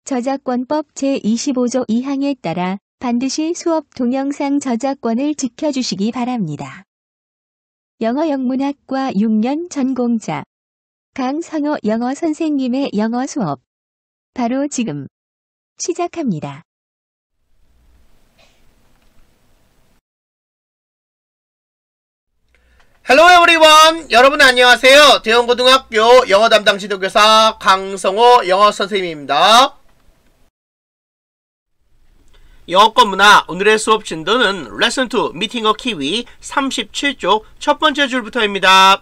저작권법 제25조 2항에 따라 반드시 수업 동영상 저작권을 지켜주시기 바랍니다. 영어 영문학과 6년 전공자 강선호 영어 선생님의 영어 수업 바로 지금 시작합니다. Hello everyone! 여러분 안녕하세요. 대형고등학교 영어 담당 지도교사 강성호 영어 선생님입니다. 영어권 문화 오늘의 수업 진도는 레슨 2 미팅 어 키위 37쪽 첫 번째 줄부터입니다.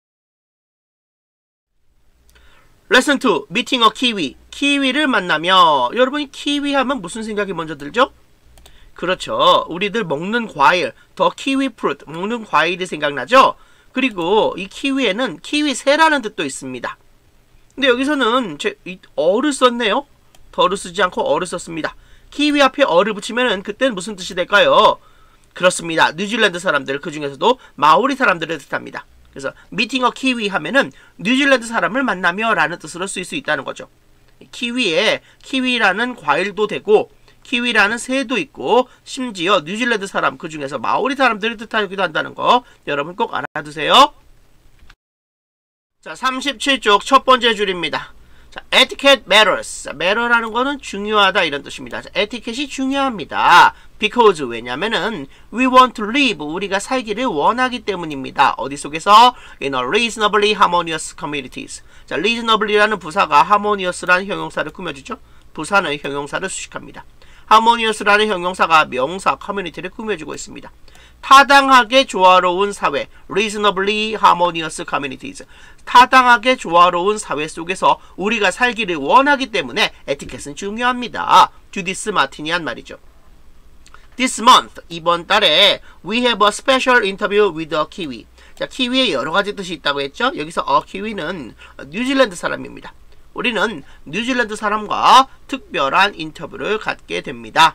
레슨 2 미팅 어 키위 키위를 만나며 여러분이 키위 하면 무슨 생각이 먼저 들죠? 그렇죠. 우리들 먹는 과일, 더 키위 프루트, 먹는 과일이 생각나죠? 그리고 이 키위에는 키위새라는 뜻도 있습니다. 근데 여기서는 어를 썼네요. 더를 쓰지 않고 어를 썼습니다. 키위 앞에 어를 붙이면은 그때는 무슨 뜻이 될까요? 그렇습니다. 뉴질랜드 사람들, 그 중에서도 마오리 사람들을 뜻합니다. 그래서 미팅 어 키위 하면은 뉴질랜드 사람을 만나며 라는 뜻으로 쓸 수 있다는 거죠. 키위에 키위라는 과일도 되고 키위라는 새도 있고 심지어 뉴질랜드 사람 그 중에서 마오리 사람들을 뜻하기도 한다는 거 여러분 꼭 알아두세요. 자, 37쪽 첫 번째 줄입니다. 자, etiquette matters. matter라는 거는 중요하다 이런 뜻입니다. 자, 에티켓이 중요합니다. because 왜냐면은 we want to live 우리가 살기를 원하기 때문입니다. 어디 속에서? in a reasonably harmonious communities. 자, reasonably라는 부사가 harmonious라는 형용사를 꾸며주죠. 부사는 형용사를 수식합니다. harmonious라는 형용사가 명사 커뮤니티를 꾸며주고 있습니다. 타당하게 조화로운 사회 reasonably harmonious communities 타당하게 조화로운 사회 속에서 우리가 살기를 원하기 때문에 에티켓은 중요합니다. 주디스 마티니안 말이죠. This month 이번 달에 we have a special interview with a kiwi. 자, 키위에 여러 가지 뜻이 있다고 했죠. 여기서 키위는 뉴질랜드 사람입니다. 우리는 뉴질랜드 사람과 특별한 인터뷰를 갖게 됩니다.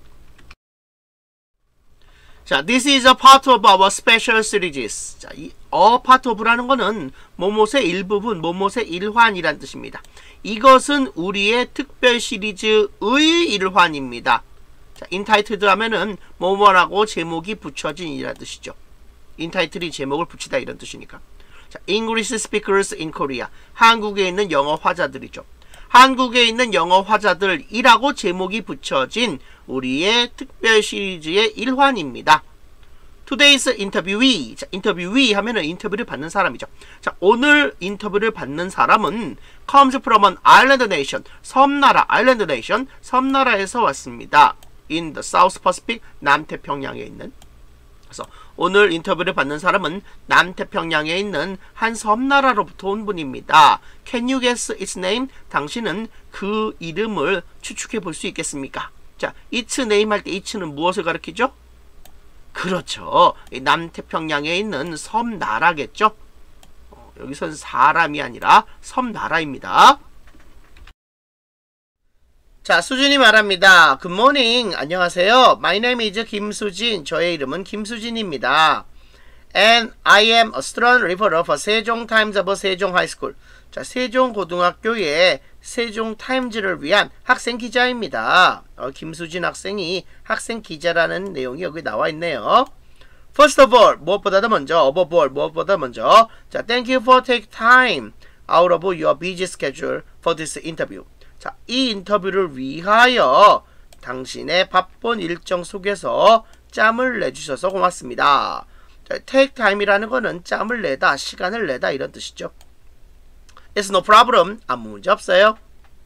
자, this is a part of our special series. 자, 이 part of라는 거는 뭐뭇의 일부분, 뭐뭇의 일환이란 뜻입니다. 이것은 우리의 특별 시리즈의 일환입니다. 자, entitled 하면은 뭐뭐라고 제목이 붙여진 이란 뜻이죠. entitle이 제목을 붙이다 이런 뜻이니까. 자, English speakers in Korea. 한국에 있는 영어 화자들이죠. 한국에 있는 영어 화자들이라고 제목이 붙여진 우리의 특별 시리즈의 일환입니다. Today's interviewee. 자, interviewee 하면은 인터뷰를 받는 사람이죠. 자, 오늘 인터뷰를 받는 사람은 comes from an island nation. 섬나라, island nation. 섬나라에서 왔습니다. In the South Pacific. 남태평양에 있는. 그래서 오늘 인터뷰를 받는 사람은 남태평양에 있는 한 섬나라로부터 온 분입니다. Can you guess its name? 당신은 그 이름을 추측해 볼 수 있겠습니까? 자, its name 할 때 it는 무엇을 가리키죠? 그렇죠. 남태평양에 있는 섬나라겠죠? 여기선 사람이 아니라 섬나라입니다. 자, 수진이 말합니다. Good morning. 안녕하세요. My name is 김수진. 저의 이름은 김수진입니다. And I am a student reporter for 세종 타임즈 of 세종 하이스쿨. 자, 세종고등학교의 세종 타임즈를 위한 학생 기자입니다. 김수진 학생이 학생 기자라는 내용이 여기 나와 있네요. First of all, 무엇보다도 먼저, above all, 무엇보다 먼저. 자, thank you for taking time out of your busy schedule for this interview. 자, 이 인터뷰를 위하여 당신의 바쁜 일정 속에서 짬을 내주셔서 고맙습니다. 자, take time이라는 거는 짬을 내다, 시간을 내다 이런 뜻이죠. It's no problem. 아무 문제 없어요.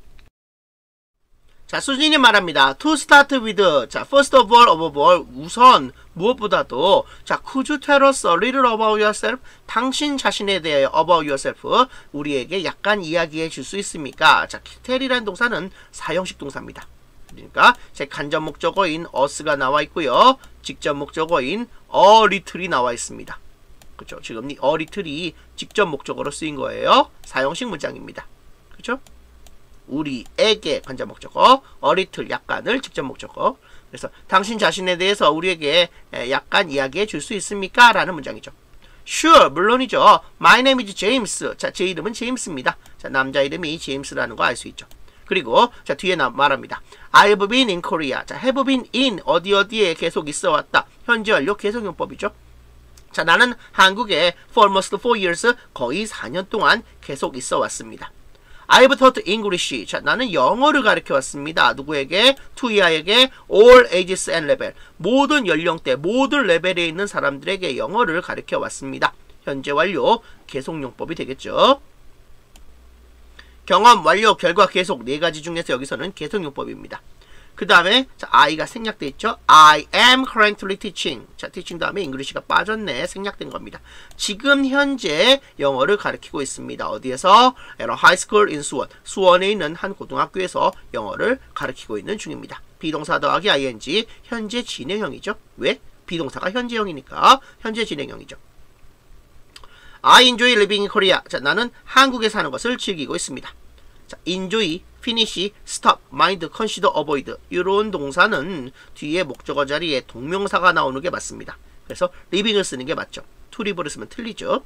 자, 수진이 말합니다. To start with. 자, first of all, above all. 우선 무엇보다도 자, could you tell us a little about yourself? 당신 자신에 대하여 about yourself. 우리에게 약간 이야기해 줄 수 있습니까? 자, tell이라는 동사는 사형식 동사입니다. 그러니까 제 간접 목적어인 us가 나와 있고요. 직접 목적어인 a little이 나와 있습니다. 그렇죠? 지금 이 a little이 직접 목적어로 쓰인 거예요. 사형식 문장입니다. 그렇죠? 우리에게 간접 목적어, a little 약간을 직접 목적어. 그래서 당신 자신에 대해서 우리에게 약간 이야기해 줄 수 있습니까? 라는 문장이죠. Sure, 물론이죠. My name is James. 자, 제 이름은 제임스입니다. 자, 남자 이름이 제임스라는 거 알 수 있죠. 그리고 자 뒤에 말합니다. I've been in Korea. 자 have been in 어디에 계속 있어 왔다. 현재 완료 계속용법이죠. 자 나는 한국에 for almost 4 years 거의 4년 동안 계속 있어 왔습니다. I've taught English. 자 나는 영어를 가르쳐 왔습니다. 누구에게? 투이아에게 all ages and level. 모든 연령대, 모든 레벨에 있는 사람들에게 영어를 가르쳐 왔습니다. 현재 완료 계속용법이 되겠죠. 경험, 완료, 결과, 계속 네 가지 중에서 여기서는 계속용법입니다. 그 다음에 자 I가 생략돼 있죠. I am currently teaching. 자 teaching 다음에 English가 빠졌네. 생략된 겁니다. 지금 현재 영어를 가르치고 있습니다. 어디에서? at a high school in 수원. 수원에 있는 한 고등학교에서 영어를 가르치고 있는 중입니다. 비동사 더하기 ing 현재 진행형이죠. 왜? 비동사가 현재형이니까 현재 진행형이죠. I enjoy living in Korea. 자 나는 한국에 사는 것을 즐기고 있습니다. 자, enjoy, finish, stop, mind, consider, avoid 이런 동사는 뒤에 목적어 자리에 동명사가 나오는 게 맞습니다. 그래서 living을 쓰는 게 맞죠. to live를 쓰면 틀리죠.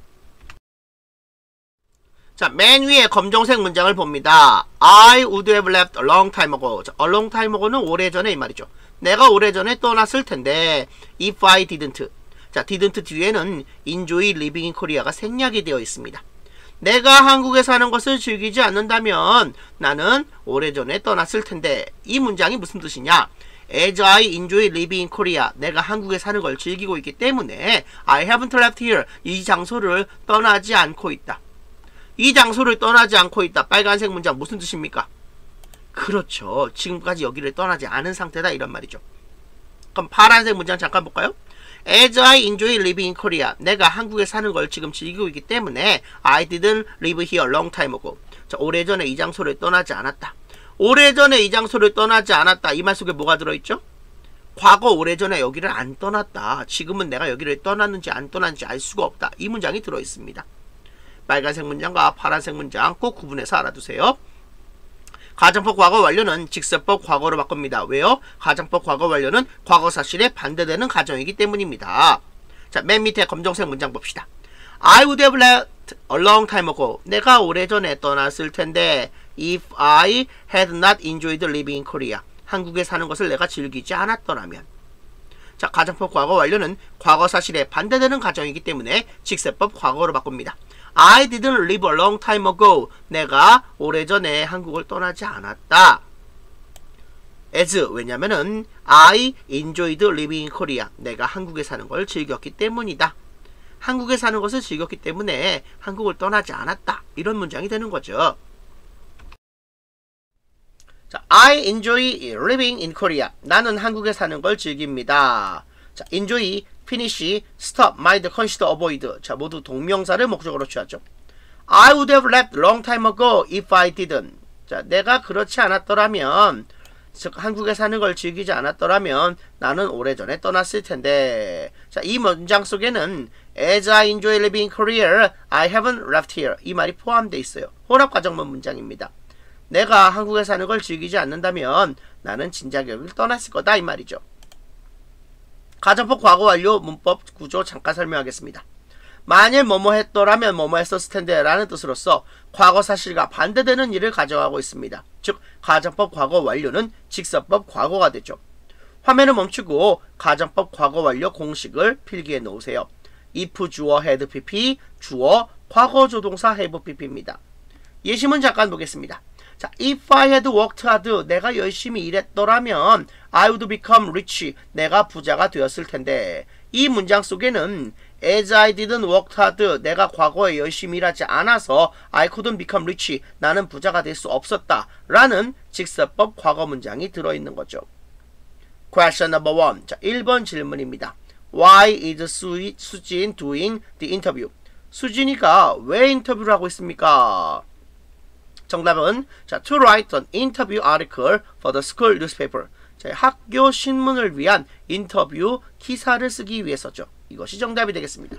자, 맨 위에 검정색 문장을 봅니다. I would have left a long time ago. 자, a long time ago는 오래전에 이 말이죠. 내가 오래전에 떠났을 텐데 if I didn't. 자, didn't 뒤에는 enjoy living in Korea가 생략이 되어 있습니다. 내가 한국에 사는 것을 즐기지 않는다면 나는 오래전에 떠났을 텐데 이 문장이 무슨 뜻이냐? As I enjoy living in Korea. 내가 한국에 사는 걸 즐기고 있기 때문에 I haven't left here. 이 장소를 떠나지 않고 있다. 이 장소를 떠나지 않고 있다. 빨간색 문장 무슨 뜻입니까? 그렇죠. 지금까지 여기를 떠나지 않은 상태다 이런 말이죠. 그럼 파란색 문장 잠깐 볼까요? As I enjoy living in Korea. 내가 한국에 사는 걸 지금 즐기고 있기 때문에 I didn't live here long time ago. 자, 오래전에 이 장소를 떠나지 않았다. 오래전에 이 장소를 떠나지 않았다. 이 말 속에 뭐가 들어있죠? 과거 오래전에 여기를 안 떠났다. 지금은 내가 여기를 떠났는지 안 떠났는지 알 수가 없다. 이 문장이 들어있습니다. 빨간색 문장과 파란색 문장 꼭 구분해서 알아두세요. 가정법 과거 완료는 직설법 과거로 바꿉니다. 왜요? 가정법 과거 완료는 과거 사실에 반대되는 가정이기 때문입니다. 자, 맨 밑에 검정색 문장 봅시다. I would have left a long time ago. 내가 오래전에 떠났을 텐데 if I had not enjoyed living in Korea. 한국에 사는 것을 내가 즐기지 않았더라면. 자, 가정법 과거 완료는 과거 사실에 반대되는 가정이기 때문에 직설법 과거로 바꿉니다. I didn't live a long time ago. 내가 오래전에 한국을 떠나지 않았다. as 왜냐면은 I enjoyed living in Korea. 내가 한국에 사는 걸 즐겼기 때문이다. 한국에 사는 것을 즐겼기 때문에 한국을 떠나지 않았다. 이런 문장이 되는 거죠. 자, I enjoy living in Korea. 나는 한국에 사는 걸 즐깁니다. 자, enjoy, finish, stop, mind, consider, avoid. 자, 모두 동명사를 목적으로 취하죠. I would have left long time ago if I didn't. 자, 내가 그렇지 않았더라면, 즉 한국에 사는 걸 즐기지 않았더라면 나는 오래전에 떠났을 텐데. 자, 이 문장 속에는 as I enjoy living in Korea, I haven't left here. 이 말이 포함되어 있어요. 혼합과정문 문장입니다. 내가 한국에 사는 걸 즐기지 않는다면 나는 진작 여기를 떠났을 거다 이 말이죠. 가정법 과거 완료 문법 구조 잠깐 설명하겠습니다. 만일 뭐뭐 했더라면 뭐뭐 했었을 텐데 라는 뜻으로서 과거 사실과 반대되는 일을 가정하고 있습니다. 즉 가정법 과거 완료는 직설법 과거가 되죠. 화면을 멈추고 가정법 과거 완료 공식을 필기해 놓으세요. if 주어 had pp 주어 과거 조동사 have pp입니다. 예시문 잠깐 보겠습니다. 자, if I had worked hard, 내가 열심히 일했더라면 I would become rich, 내가 부자가 되었을 텐데. 이 문장 속에는 as I didn't work hard, 내가 과거에 열심히 일하지 않아서 I couldn't become rich, 나는 부자가 될 수 없었다 라는 직설법 과거 문장이 들어있는 거죠. Question number 1. 자, 1번 질문입니다. Why is 수진 doing the interview? 수진이가 왜 인터뷰를 하고 있습니까? 정답은 자, to write an interview article for the school newspaper. 자, 학교 신문을 위한 인터뷰 기사를 쓰기 위해서죠. 이것이 정답이 되겠습니다.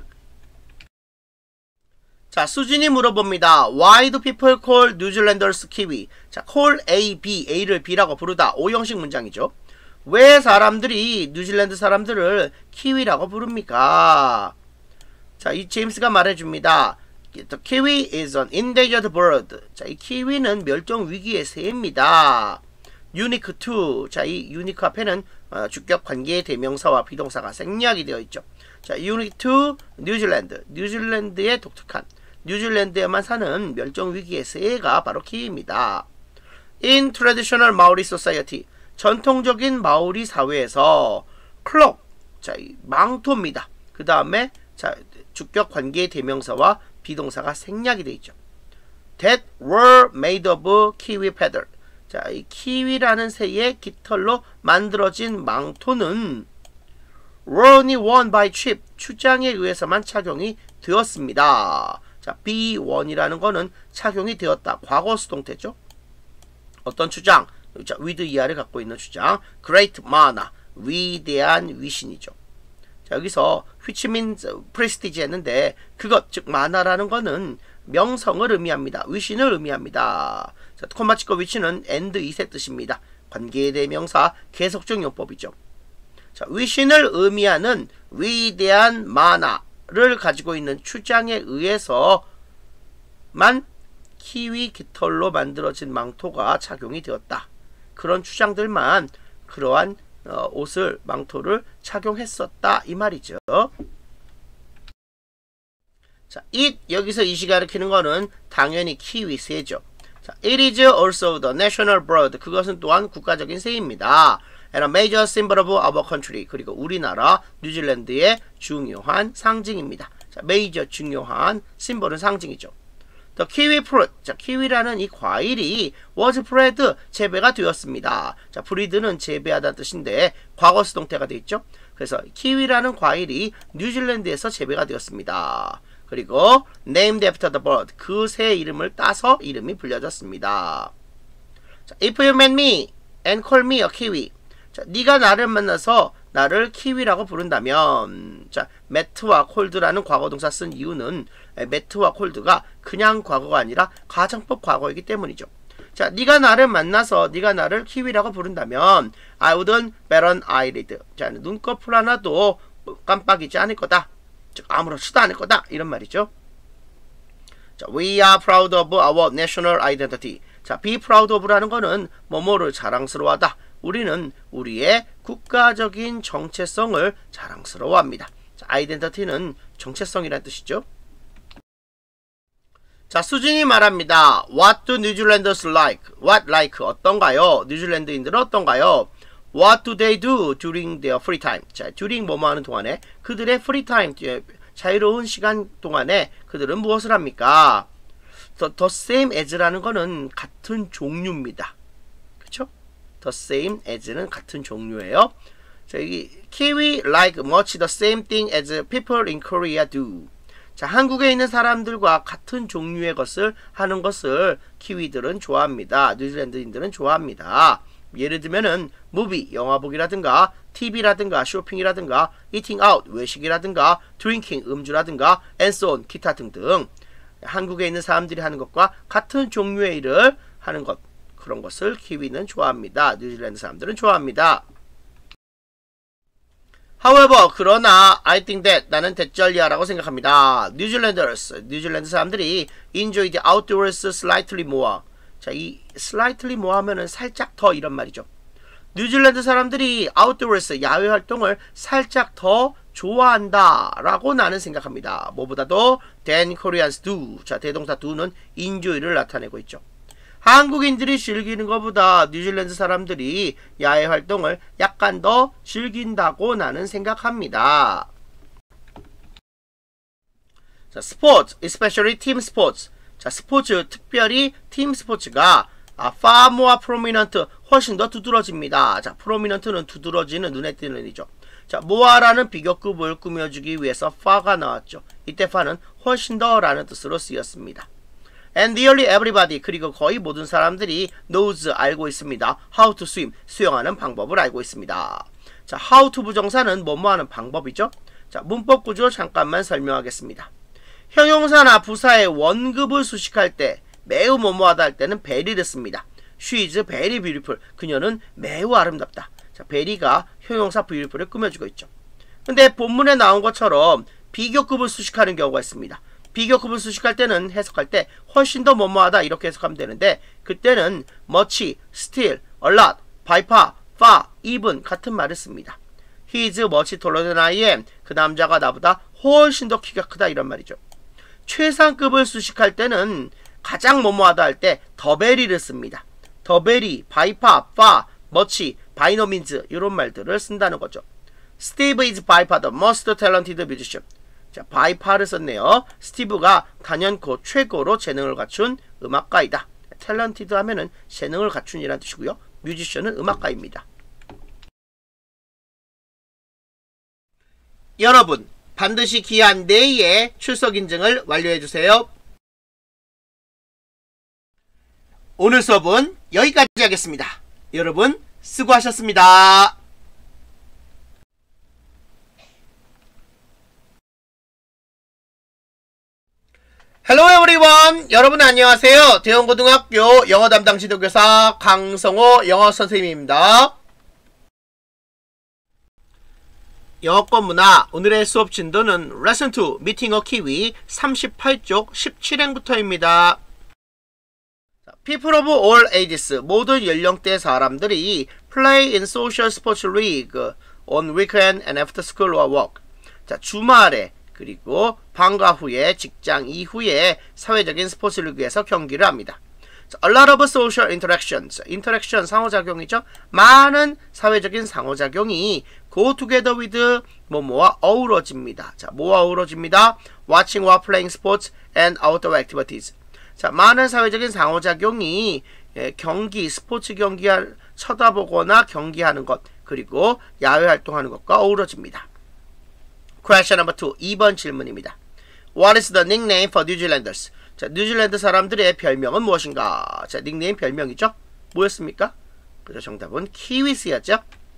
자, 수진이 물어봅니다. Why do people call New Zealanders Kiwi? 자, call A, B, A를 B라고 부르다. O형식 문장이죠. 왜 사람들이 뉴질랜드 사람들을 키위라고 부릅니까? 자, 이 제임스가 말해줍니다. The kiwi is an endangered bird. 자, 이 키위는 멸종 위기의 새입니다. Unique to. 자, 이 unique 앞에는 주격 관계 대명사와 비동사가 생략이 되어 있죠. 자, unique to New Zealand. 뉴질랜드의 독특한, 뉴질랜드에만 사는 멸종 위기의 새가 바로 키위입니다. In traditional Maori society. 전통적인 마오리 사회에서 cloak. 자, 이 망토입니다. 그 다음에 자, 주격 관계 대명사와 비동사가 생략이 되어 있죠. That were made of kiwi feather. 자, 이 키위라는 새의 깃털로 만들어진 망토는 were only worn by chief. 추장에 의해서만 착용이 되었습니다. 자, be one이라는 거는 착용이 되었다. 과거 수동태죠. 어떤 추장? 자, with 이하를 갖고 있는 추장. Great mana. 위대한 위신이죠. 자, 여기서 which means prestige 했는데 그것, 즉 만화라는 거는 명성을 의미합니다. 위신을 의미합니다. 자, 콤마 찍고 위치는 and is의 뜻입니다. 관계대명사 계속적 용법이죠. 자, 위신을 의미하는 위대한 만화를 가지고 있는 추장에 의해서만 키위 깃털로 만들어진 망토가 착용이 되었다. 그런 추장들만 그러한 옷을, 망토를 착용했었다 이 말이죠. 자, it 여기서 이시 가리키는 거는 당연히 키위 새죠. 자, it is also the national bird. 그것은 또한 국가적인 새입니다. And a major symbol of our country. 그리고 우리나라 뉴질랜드의 중요한 상징입니다. 자, major 중요한, 심볼은 상징이죠. The kiwi fruit. 자, 키위라는 이 과일이 was bred, 재배가 되었습니다. 자, breed는 재배하다는 뜻인데 과거 수동태가 되어 있죠. 그래서 키위라는 과일이 뉴질랜드에서 재배가 되었습니다. 그리고 named after the bird. 그 새 이름을 따서 이름이 불려졌습니다. 자, if you met me and call me a kiwi. 자, 네가 나를 만나서 나를 키위라고 부른다면, 자, met와 cold라는 과거동사 쓴 이유는 met와 cold가 그냥 과거가 아니라 가정법 과거이기 때문이죠. 자, 네가 나를 만나서 네가 나를 키위라고 부른다면 I wouldn't bat an eyelid. 자, 눈꺼풀 하나도 깜빡이지 않을 거다. 즉 아무렇지도 않을 거다 이런 말이죠. 자, we are proud of our national identity. 자, be proud of라는 거는 뭐뭐를 자랑스러워하다. 우리는 우리의 국가적인 정체성을 자랑스러워합니다. 자, identity는 정체성이라는 뜻이죠. 자, 수진이 말합니다. What do New Zealanders like? What like? 어떤가요? 뉴질랜드인들은 어떤가요? What do they do during their free time? 자, during 뭐뭐 하는 동안에 그들의 free time, 자유로운 시간 동안에 그들은 무엇을 합니까? The same as라는 거는 같은 종류입니다. 그쵸? The same as는 같은 종류예요. 자, 여기 Kiwi like much the same thing as people in Korea do. 자, 한국에 있는 사람들과 같은 종류의 것을 하는 것을 키위들은 좋아합니다. 뉴질랜드인들은 좋아합니다. 예를 들면은 무비, 영화 보기라든가 TV라든가 쇼핑이라든가 eating out, 외식이라든가 drinking, 음주라든가 and so on, 기타 등등 한국에 있는 사람들이 하는 것과 같은 종류의 일을 하는 것, 그런 것을 키위는 좋아합니다. 뉴질랜드 사람들은 좋아합니다. However, 그러나 I think that 나는 대절리아라고 생각합니다. 뉴질랜드ers, 뉴질랜드 사람들이 enjoy the outdoors slightly more. 자, 이 slightly more 하면은 살짝 더 이런 말이죠. 뉴질랜드 사람들이 outdoors, 야외 활동을 살짝 더 좋아한다 라고 나는 생각합니다. 뭐보다도 than Koreans do. 자, 대동사 do는 enjoy를 나타내고 있죠. 한국인들이 즐기는 것보다 뉴질랜드 사람들이 야외 활동을 약간 더 즐긴다고 나는 생각합니다. 자, 스포츠, especially team sports. 자, 스포츠, 특별히 팀 스포츠가 far more prominent, 훨씬 더 두드러집니다. 자, prominent는 두드러지는, 눈에 띄는 이죠. 자, more라는 비교급을 꾸며주기 위해서 far가 나왔죠. 이때 far는 훨씬 더 라는 뜻으로 쓰였습니다. And nearly everybody, 그리고 거의 모든 사람들이 knows, 알고 있습니다. How to swim, 수영하는 방법을 알고 있습니다. 자, how to 부정사는 뭐뭐 하는 방법이죠. 자, 문법 구조 잠깐만 설명하겠습니다. 형용사나 부사의 원급을 수식할 때 매우 뭐뭐하다 할 때는 very를 씁니다. She is very beautiful. 그녀는 매우 아름답다. 자, very가 형용사 beautiful을 꾸며주고 있죠. 근데 본문에 나온 것처럼 비교급을 수식하는 경우가 있습니다. 비교급을 수식할 때는 해석할 때 훨씬 더 뭐뭐하다 이렇게 해석하면 되는데 그때는 much, still, a lot, by far, far, even 같은 말을 씁니다. He is much taller than I am. 그 남자가 나보다 훨씬 더 키가 크다 이런 말이죠. 최상급을 수식할 때는 가장 뭐뭐하다 할 때 the very를 씁니다. the very, by far, far, much, by no means 이런 말들을 쓴다는 거죠. Steve is by far the most talented musician. 자, by far를 썼네요. 스티브가 단연코 최고로 재능을 갖춘 음악가이다. talented 하면은 재능을 갖춘이라는 뜻이고요. 뮤지션은 음악가입니다. 여러분, 반드시 기한 내에 출석 인증을 완료해주세요. 오늘 수업은 여기까지 하겠습니다. 여러분, 수고하셨습니다. Hello everyone! 여러분 안녕하세요. 대원고등학교 영어 담당 지도교사 강성호 영어 선생님입니다. 영어권 문화 오늘의 수업 진도는 레슨 2 미팅 어 키위 38쪽 17행부터입니다. People of all ages 모든 연령대 사람들이 play in social sports league on weekend and after school or work. 자, 주말에 그리고 방과 후에 직장 이후에 사회적인 스포츠 리그에서 경기를 합니다. A lot of social interactions. interaction 상호작용이죠. 많은 사회적인 상호작용이 go together with 뭐뭐와 어우러집니다. 자, 뭐와 어우러집니다? Watching or playing sports and outdoor activities. 자, 많은 사회적인 상호작용이 경기, 스포츠 경기 쳐다보거나 경기하는 것 그리고 야외 활동하는 것과 어우러집니다. Question number 2. 2번 질문입니다. What is the nickname for New Zealanders? 자, 뉴질랜드 사람들의 별명은 무엇인가? 자, 닉네임 별명이죠? 뭐였습니까? 그죠, 정답은 키위스였죠?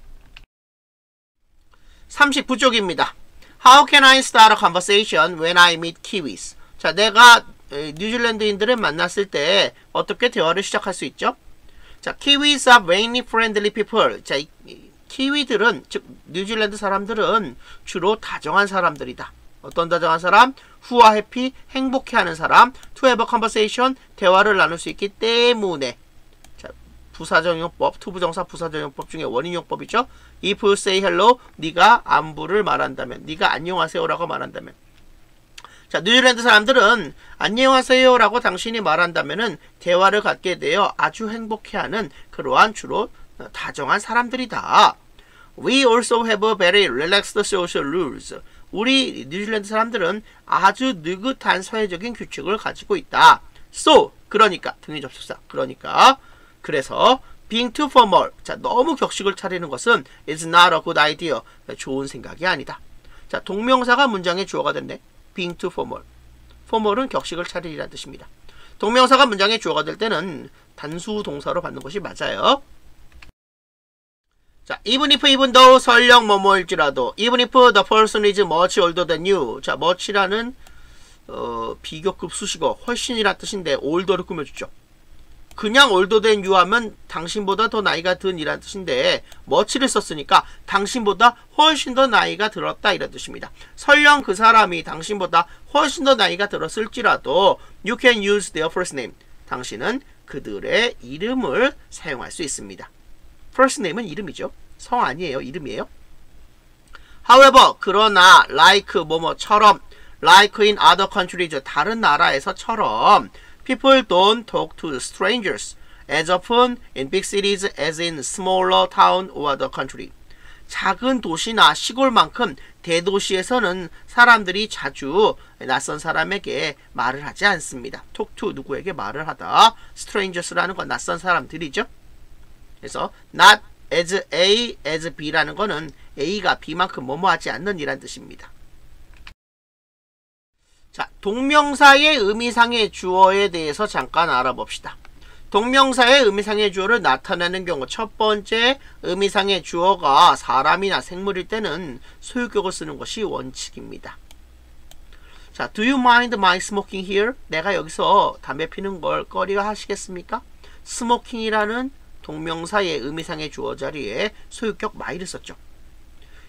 39쪽입니다. How can I start a conversation when I meet Kiwis? 자, 내가 뉴질랜드인들을 만났을 때 어떻게 대화를 시작할 수 있죠? 자, Kiwis are very friendly people. 자, 키위들은, 즉 뉴질랜드 사람들은 주로 다정한 사람들이다. 어떤 다정한 사람? Who are happy, 행복해하는 사람. To have a conversation, 대화를 나눌 수 있기 때문에. 자, 부사적용법, 투부정사 부사적용법 중에 원인용법이죠. If you say hello, 네가 안부를 말한다면, 네가 안녕하세요라고 말한다면. 자, 뉴질랜드 사람들은 안녕하세요라고 당신이 말한다면은 대화를 갖게 되어 아주 행복해하는 그러한 주로 다정한 사람들이다. We also have a very relaxed social rules. 우리 뉴질랜드 사람들은 아주 느긋한 사회적인 규칙을 가지고 있다. So, 그러니까 등위 접속사. 그러니까 그래서 being too formal. 자, 너무 격식을 차리는 것은 is not a good idea. 좋은 생각이 아니다. 자, 동명사가 문장의 주어가 됐네. being too formal. formal은 격식을 차리라는 뜻입니다. 동명사가 문장의 주어가 될 때는 단수 동사로 받는 것이 맞아요. 자, even if, even though, 설령 뭐뭐일지라도, even if the person is much older than you. 자, much라는 비교급 수식어, 훨씬이란 뜻인데 older를 꾸며주죠. 그냥 older than you 하면 당신보다 더 나이가 든 이란 뜻인데 much를 썼으니까 당신보다 훨씬 더 나이가 들었다 이란 뜻입니다. 설령 그 사람이 당신보다 훨씬 더 나이가 들었을지라도 you can use their first name. 당신은 그들의 이름을 사용할 수 있습니다. first name은 이름이죠. 성 아니에요. 이름이에요. However, 그러나 like 뭐뭐처럼 like in other countries 다른 나라에서처럼 people don't talk to strangers as often in big cities as in smaller town or the country. 작은 도시나 시골만큼 대도시에서는 사람들이 자주 낯선 사람에게 말을 하지 않습니다. talk to 누구에게 말을 하다. strangers라는 건 낯선 사람들이죠. 그래서 not as A, as B라는 거는 A가 B만큼 뭐뭐 하지 않는 이란 뜻입니다. 자, 동명사의 의미상의 주어에 대해서 잠깐 알아봅시다. 동명사의 의미상의 주어를 나타내는 경우 첫 번째 의미상의 주어가 사람이나 생물일 때는 소유격을 쓰는 것이 원칙입니다. 자, do you mind my smoking here? 내가 여기서 담배 피는 걸 꺼려 하시겠습니까? smoking이라는 동명사의 의미상의 주어 자리에 소유격 my를 썼죠.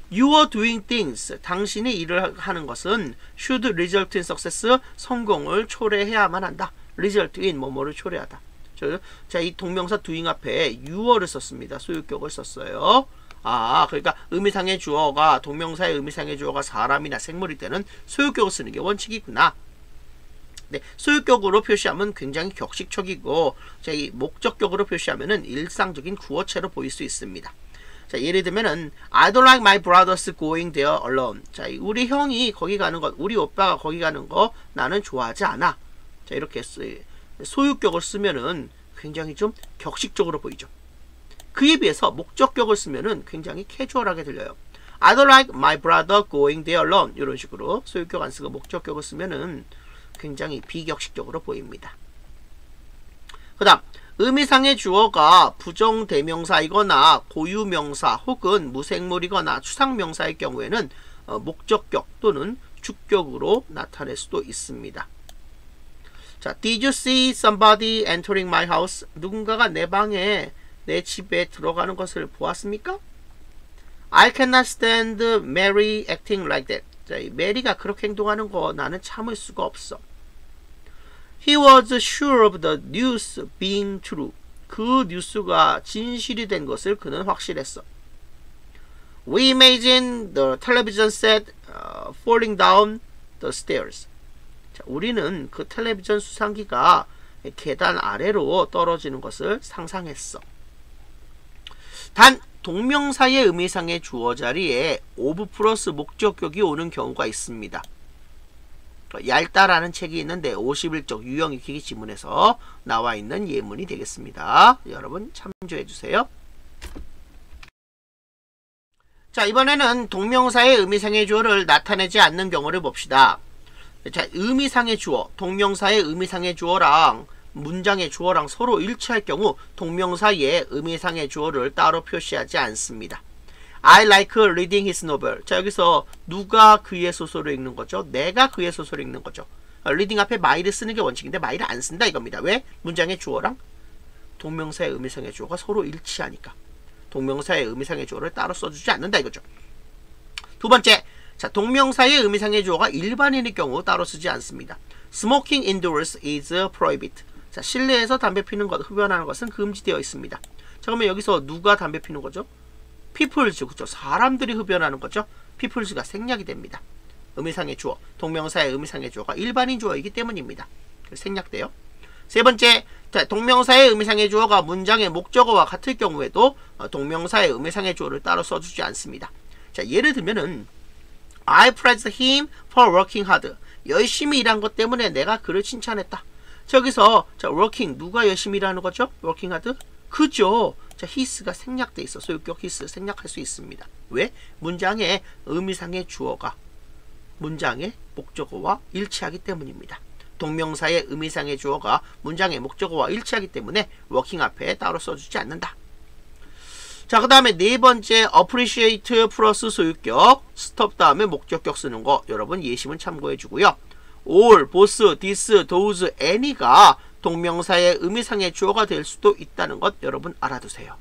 You are doing things. 당신이 일을 하는 것은 should result in success. 성공을 초래해야만 한다. result in 뭐뭐를 초래하다. 자, 이 동명사 doing 앞에 you를 썼습니다. 소유격을 썼어요. 아, 그러니까 의미상의 주어가 동명사의 의미상의 주어가 사람이나 생물일 때는 소유격을 쓰는 게 원칙이구나. 네, 소유격으로 표시하면 굉장히 격식적이고, 자, 이 목적격으로 표시하면은 일상적인 구어체로 보일 수 있습니다. 자, 예를 들면은 I don't like my brothers going there alone. 자, 우리 형이 거기 가는 것, 우리 오빠가 거기 가는 거 나는 좋아하지 않아. 자, 이렇게 소유격을 쓰면은 굉장히 좀 격식적으로 보이죠. 그에 비해서 목적격을 쓰면은 굉장히 캐주얼하게 들려요. I don't like my brother going there alone. 이런 식으로 소유격 안 쓰고 목적격을 쓰면은 굉장히 비격식적으로 보입니다. 그 다음 의미상의 주어가 부정대명사이거나 고유명사 혹은 무생물이거나 추상명사의 경우에는 목적격 또는 주격으로 나타낼 수도 있습니다. 자, Did you see somebody entering my house? 누군가가 내 방에 내 집에 들어가는 것을 보았습니까? I cannot stand Mary acting like that. 자, 메리가 그렇게 행동하는 거 나는 참을 수가 없어. He was sure of the news being true. 그 뉴스가 진실이 된 것을 그는 확실했어. We imagine the television set falling down the stairs. 자, 우리는 그 텔레비전 수상기가 계단 아래로 떨어지는 것을 상상했어. 단 동명사의 의미상의 주어 자리에 of 플러스 목적격이 오는 경우가 있습니다. 얇다라는 책이 있는데 51쪽 유형익히기 지문에서 나와 있는 예문이 되겠습니다. 여러분 참조해 주세요. 자, 이번에는 동명사의 의미상의 주어를 나타내지 않는 경우를 봅시다. 자, 의미상의 주어, 동명사의 의미상의 주어랑 문장의 주어랑 서로 일치할 경우 동명사의 의미상의 주어를 따로 표시하지 않습니다. I like reading his novel. 자, 여기서 누가 그의 소설을 읽는 거죠? 내가 그의 소설을 읽는 거죠. reading 앞에 my를 쓰는 게 원칙인데 my를 안 쓴다 이겁니다. 왜? 문장의 주어랑 동명사의 의미상의 주어가 서로 일치하니까. 동명사의 의미상의 주어를 따로 써주지 않는다 이거죠. 두 번째, 자, 동명사의 의미상의 주어가 일반인의 경우 따로 쓰지 않습니다. Smoking indoors is prohibited. 자, 실내에서 담배 피는 것, 흡연하는 것은 금지되어 있습니다. 자, 그러면 여기서 누가 담배 피는 거죠? people's, 그죠? 사람들이 흡연하는 거죠? people's가 생략이 됩니다. 의미상의 주어, 동명사의 의미상의 주어가 일반인 주어이기 때문입니다. 생략돼요. 세 번째, 자, 동명사의 의미상의 주어가 문장의 목적어와 같을 경우에도 동명사의 의미상의 주어를 따로 써주지 않습니다. 자, 예를 들면은 I praised him for working hard. 열심히 일한 것 때문에 내가 그를 칭찬했다. 저기서 자, working, 누가 열심히 일하는 거죠? working hard? 그죠? 자, his가 생략돼 있어. 소유격 his 생략할 수 있습니다. 왜? 문장의 의미상의 주어가 문장의 목적어와 일치하기 때문입니다. 동명사의 의미상의 주어가 문장의 목적어와 일치하기 때문에 working 앞에 따로 써주지 않는다. 자, 그 다음에 네 번째 appreciate 플러스 소유격 stop 다음에 목적격 쓰는 거 여러분 예시문 참고해 주고요. all, both, this, those, any가 동명사의 의미상의 주어가 될 수도 있다는 것 여러분 알아두세요.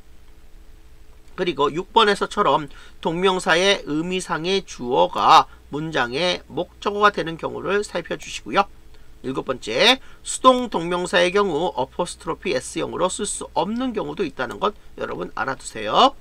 그리고 6번에서처럼 동명사의 의미상의 주어가 문장의 목적어가 되는 경우를 살펴주시고요. 7번째, 수동 동명사의 경우 어포스트로피 S형으로 쓸 수 없는 경우도 있다는 것 여러분 알아두세요.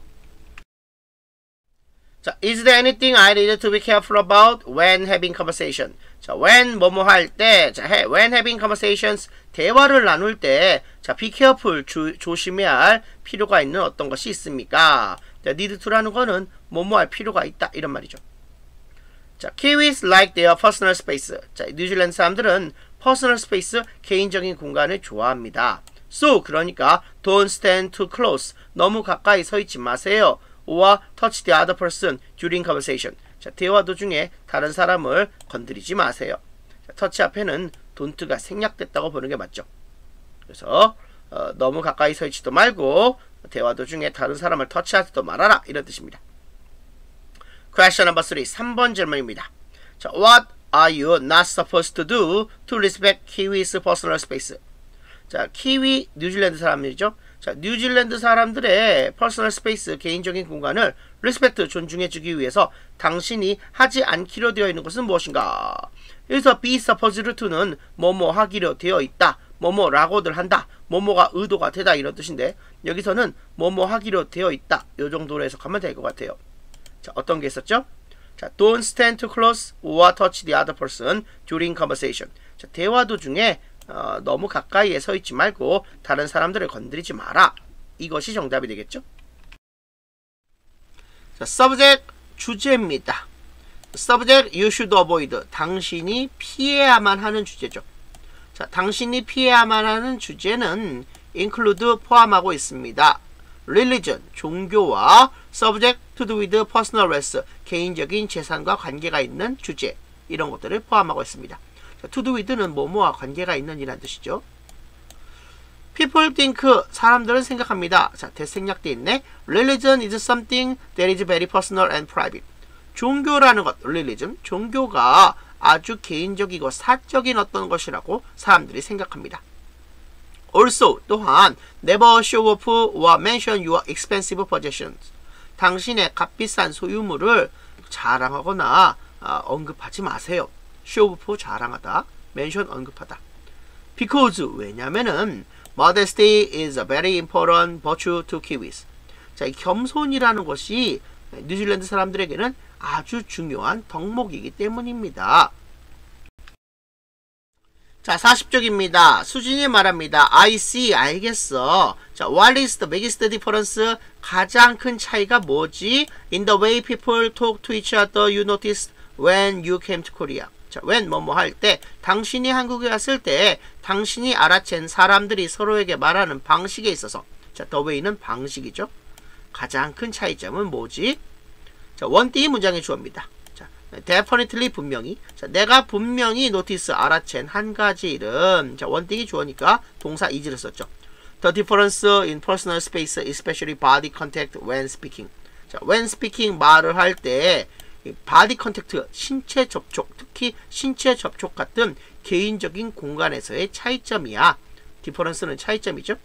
자, is there anything I need to be careful about when having conversation? 자, when 뭐뭐 할 때, 자, when having conversations, 대화를 나눌 때, 자, be careful, 조심해야 할 필요가 있는 어떤 것이 있습니까? 자, need to라는 거는 뭐뭐 할 필요가 있다 이런 말이죠. 자, Kiwis like their personal space. 자, 뉴질랜드 사람들은 personal space, 개인적인 공간을 좋아합니다. So, 그러니까 don't stand too close. 너무 가까이 서 있지 마세요. or touch the other person during conversation. 자, 대화 도중에 다른 사람을 건드리지 마세요. 자, touch 앞에는 don't가 생략됐다고 보는 게 맞죠. 그래서 너무 가까이 서 있지도 말고 대화 도중에 다른 사람을 터치하지도 말아라 이런 뜻입니다. Question number 3, 3번 질문입니다. 자, what are you not supposed to do to respect Kiwi's personal space? 자, 키위 뉴질랜드 사람이죠. 자, 뉴질랜드 사람들의 퍼스널 스페이스, 개인적인 공간을 리스펙트, 존중해주기 위해서 당신이 하지 않기로 되어 있는 것은 무엇인가? 여기서 be supposed to는 뭐뭐 하기로 되어 있다, 뭐뭐라고들 한다, 뭐뭐가 의도가 되다 이런 뜻인데 여기서는 뭐뭐 하기로 되어 있다 요 정도로 해석하면 될 것 같아요. 자, 어떤 게 있었죠? 자, don't stand too close or touch the other person during conversation. 자, 대화 도중에 너무 가까이에 서 있지 말고 다른 사람들을 건드리지 마라. 이것이 정답이 되겠죠? 자, subject 주제입니다. subject you should avoid. 당신이 피해야만 하는 주제죠. 자, 당신이 피해야만 하는 주제는 include 포함하고 있습니다. religion 종교와 subject to do with personal rights 개인적인 재산과 관계가 있는 주제 이런 것들을 포함하고 있습니다. 자, to do with는 뭐뭐와 관계가 있는 이란 뜻이죠. people think 사람들은 생각합니다. 자, 대생략돼 있네. religion is something that is very personal and private. 종교라는 것, religion, 종교가 아주 개인적이고 사적인 어떤 것이라고 사람들이 생각합니다. also, 또한 never show off or mention your expensive possessions. 당신의 값비싼 소유물을 자랑하거나 언급하지 마세요. show off 자랑하다, mention 언급하다. because 왜냐면은 modesty is a very important virtue to Kiwis. 자, 이 겸손이라는 것이 뉴질랜드 사람들에게는 아주 중요한 덕목이기 때문입니다. 자, 40쪽입니다. 수진이 말합니다. I see, 알겠어. 자, what is the biggest difference? 가장 큰 차이가 뭐지? In the way people talk to each other, you noticed when you came to Korea. 자, when 뭐뭐 할 때, 당신이 한국에 왔을 때, 당신이 알아챈 사람들이 서로에게 말하는 방식에 있어서, 자, the way는 방식이죠. 가장 큰 차이점은 뭐지? 자, 원띵이 문장의 주어입니다. 자, definitely 분명히. 자, 내가 분명히 notice 알아챈 한 가지 일은, 자, 원띵이 주어니까 동사 is를 썼죠. The difference in personal space, especially body contact when speaking. 자, when speaking 말을 할 때 body contact, 신체 접촉, 특히 신체 접촉 같은 개인적인 공간에서의 차이점이야. difference는 차이점이죠.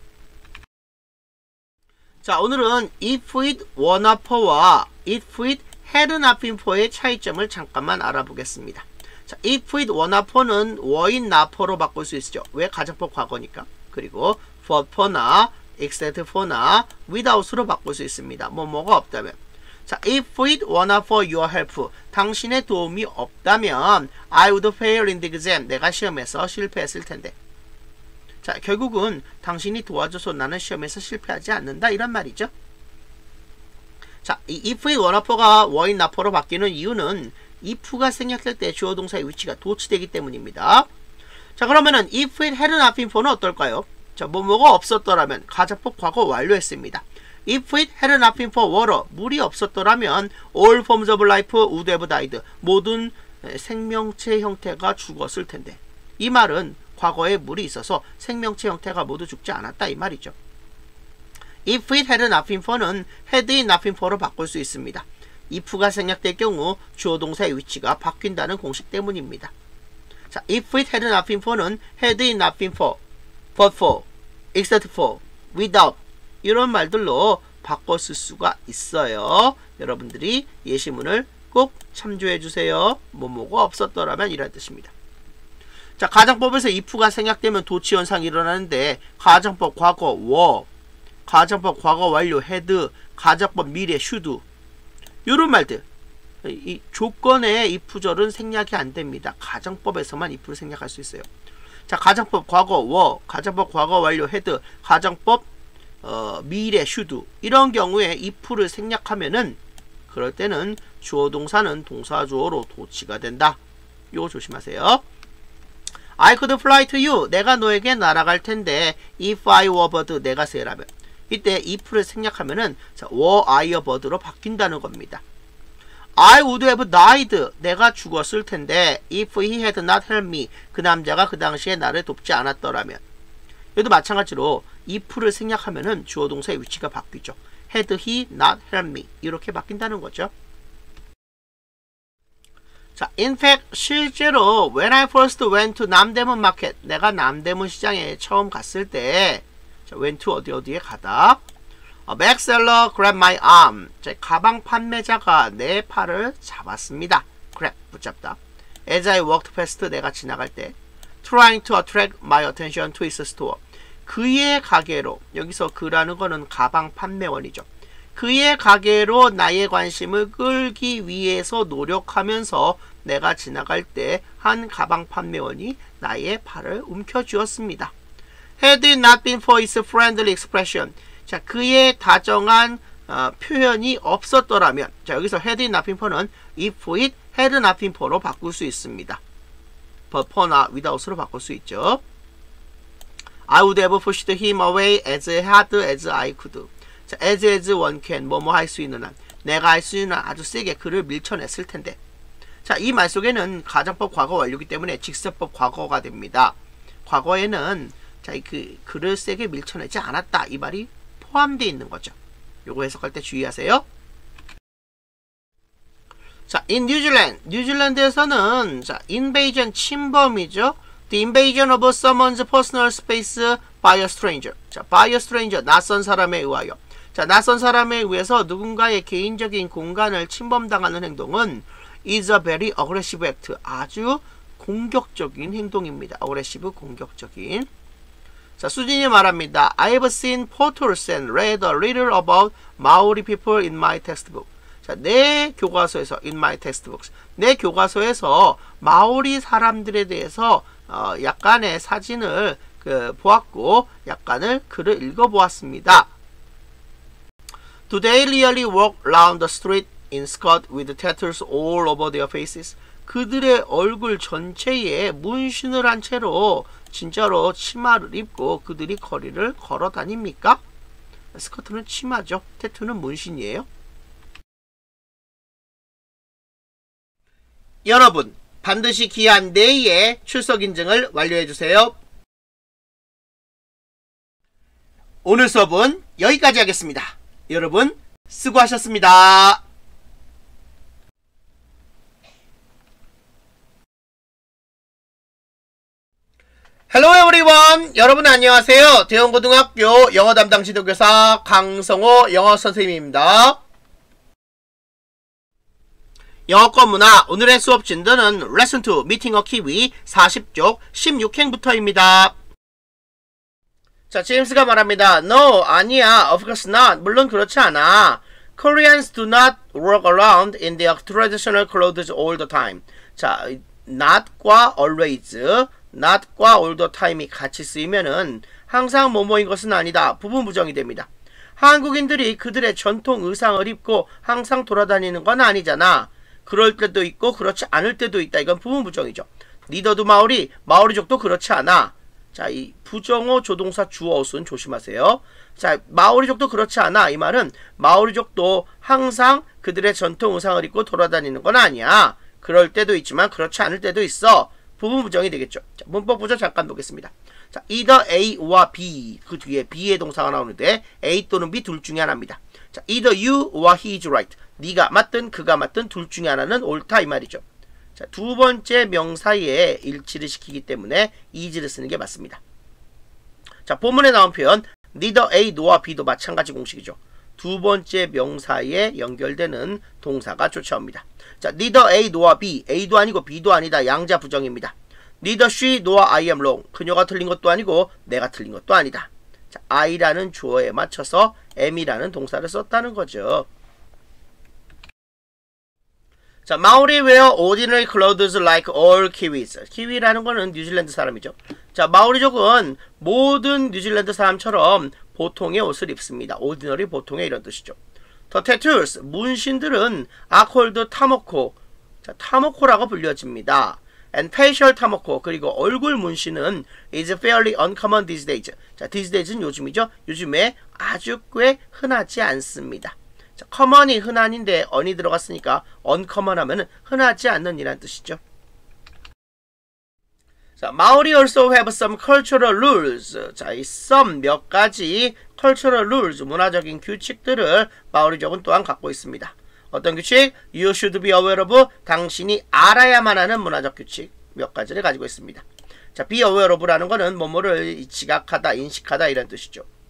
자, 오늘은 if it were not for와 if it had not been for의 차이점을 잠깐만 알아보겠습니다. 자, if it were not for는 were it not for로 바꿀 수 있죠. 왜? 가정법 과거니까. 그리고 but for나 except for나 without으로 바꿀 수 있습니다. 뭐뭐가 없다면. 자, if it were not for your help, 당신의 도움이 없다면 I would fail in the exam. 내가 시험에서 실패했을 텐데. 자, 결국은 당신이 도와줘서 나는 시험에서 실패하지 않는다 이런 말이죠. 자, 이 if it were not for가 were it not for로 바뀌는 이유는 if가 생략될 때 주어 동사의 위치가 도치되기 때문입니다. 자, 그러면은 if it had not been for는 어떨까요? 자, 뭐뭐가 없었더라면 가정법 과거 완료했습니다. If it had not been for water, 물이 없었더라면 all forms of life would have died. 모든 생명체 형태가 죽었을 텐데. 이 말은 과거에 물이 있어서 생명체 형태가 모두 죽지 않았다 이 말이죠. If it had not been for는 had it not been for로 바꿀 수 있습니다. if가 생략될 경우 주어 동사의 위치가 바뀐다는 공식 때문입니다. 자, if it had not been for는 had it not been for, but for, except for, without 이런 말들로 바꿔 쓸 수가 있어요. 여러분들이 예시문을 꼭 참조해 주세요. 뭐뭐가 없었더라면 이런 뜻입니다. 자, 가정법에서 if가 생략되면 도치 현상이 일어나는데 가정법 과거 were, 가정법 과거 완료 had, 가정법 미래 should 이런 말들 이 조건의 if절은 생략이 안 됩니다. 가정법에서만 if를 생략할 수 있어요. 자, 가정법 과거 were, 가정법 과거 완료 had, 가정법 미래 should 이런 경우에 if를 생략하면은 그럴 때는 주어 동사는 동사주어로 도치가 된다. 요거 조심하세요. I could fly to you. 내가 너에게 날아갈 텐데 if I were bird. 내가 새라면. 이때 if를 생략하면은 자, were I a bird로 바뀐다는 겁니다. I would have died. 내가 죽었을 텐데 if he had not helped me. 그 남자가 그 당시에 나를 돕지 않았더라면. 여기도 마찬가지로 if를 생략하면은 주어 동사의 위치가 바뀌죠. Had he not helped me. 이렇게 바뀐다는 거죠. 자, in fact, 실제로 when I first went to 남대문 마켓, 내가 남대문 시장에 처음 갔을 때 자, went to 어디에 가다. bag seller grabbed my arm. 자, 가방 판매자가 내 팔을 잡았습니다. grab, 붙잡다. as I walked past, 내가 지나갈 때. trying to attract my attention to his store. 그의 가게로, 여기서 그라는 거는 가방 판매원이죠. 그의 가게로 나의 관심을 끌기 위해서 노력하면서 내가 지나갈 때 한 가방 판매원이 나의 팔을 움켜쥐었습니다. Had it not been for his friendly expression. 자, 그의 다정한 표현이 없었더라면, 자, 여기서 had it not been for는 if it had not been for로 바꿀 수 있습니다. for나 without으로 바꿀 수 있죠. I would have pushed him away as hard as I could. 자, as one can, 뭐뭐 할 수 있는 한, 내가 할 수 있는 한 아주 세게 그를 밀쳐냈을 텐데. 자, 이 말 속에는 가정법 과거 완료이기 때문에 직설법 과거가 됩니다. 과거에는 자, 그를 세게 밀쳐내지 않았다, 이 말이 포함되어 있는 거죠. 요거 해석할 때 주의하세요. 자, in New Zealand, 뉴질랜드에서는 자, invasion 침범이죠. The invasion of someone's personal space by a stranger. 자, by a stranger, 낯선 사람에 의하여. 자, 낯선 사람에 의해서 누군가의 개인적인 공간을 침범당하는 행동은 is a very aggressive act. 아주 공격적인 행동입니다. aggressive, 공격적인. 자, 수진이 말합니다. I've seen photos and read a little about Maori people in my textbook. 자, 내 교과서에서 in my textbooks. 내 교과서에서 마오리 사람들에 대해서 약간의 사진을 보았고 약간을 글을 읽어보았습니다. Do they really walk around the street in skirt with tattoos all over their faces? 그들의 얼굴 전체에 문신을 한 채로 진짜로 치마를 입고 그들이 거리를 걸어 다닙니까? 스커트는 치마죠. 태투는 문신이에요. 여러분, 반드시 기한 내에 출석 인증을 완료해주세요. 오늘 수업은 여기까지 하겠습니다. 여러분, 수고하셨습니다. Hello everyone! 여러분 안녕하세요. 대원고등학교 영어 담당 지도교사 강성호 영어 선생님입니다. 영어권 문화 오늘의 수업 진도는 레슨 2 미팅 어 키위 40쪽 16행부터입니다. 자, 제임스가 말합니다. No, 아니야. Of course not. 물론 그렇지 않아. Koreans do not walk around in their traditional clothes all the time. 자, not과 always, not과 all the time이 같이 쓰이면은 항상 뭐뭐인 것은 아니다. 부분 부정이 됩니다. 한국인들이 그들의 전통 의상을 입고 항상 돌아다니는 건 아니잖아. 그럴 때도 있고 그렇지 않을 때도 있다. 이건 부분 부정이죠. 니더도 마오리, 마오리족도 그렇지 않아. 자, 이 부정어 조동사 주어순 조심하세요. 자, 마오리족도 그렇지 않아. 이 말은 마오리족도 항상 그들의 전통 의상을 입고 돌아다니는 건 아니야. 그럴 때도 있지만 그렇지 않을 때도 있어. 부분 부정이 되겠죠. 자, 문법 부정 잠깐 보겠습니다. 자, either A와 B, 그 뒤에 B의 동사가 나오는데 A 또는 B 둘 중에 하나입니다. 자, either you or he is right. 네가 맞든 그가 맞든 둘 중에 하나는 옳다 이 말이죠. 자, 두 번째 명사에 일치를 시키기 때문에 is를 쓰는 게 맞습니다. 자, 본문에 나온 표현 neither A nor B도 마찬가지 공식이죠. 두 번째 명사에 연결되는 동사가 쫓아옵니다. 자, neither A nor B, A도 아니고 B도 아니다. 양자 부정입니다. neither she nor I am wrong. 그녀가 틀린 것도 아니고 내가 틀린 것도 아니다. 자, I라는 주어에 맞춰서 am이라는 동사를 썼다는 거죠. 자, Maori wear ordinary clothes like all Kiwis. 키위라는 거는 뉴질랜드 사람이죠. 자, 마오리족은 모든 뉴질랜드 사람처럼 보통의 옷을 입습니다. ordinary, 보통의 이런 뜻이죠. The tattoos, 문신들은 are called 타모코. 자, 타모코라고 불려집니다. And facial 타모코, 그리고 얼굴 문신은 is fairly uncommon these days. 자, these days는 요즘이죠. 요즘에 아주 꽤 흔하지 않습니다. 자, common이 흔한인데 on이 들어갔으니까 uncommon 하면은 흔하지 않는 이란 뜻이죠. 자, Maori also have some cultural rules. 자, 이 some 몇 가지 cultural rules, 문화적인 규칙들을 마오리족은 또한 갖고 있습니다. 어떤 규칙? You should be aware of, 당신이 알아야만 하는 문화적 규칙 몇 가지를 가지고 있습니다. 자, be aware of라는 거는 뭐뭐를 지각하다, 인식하다 이런 뜻이죠.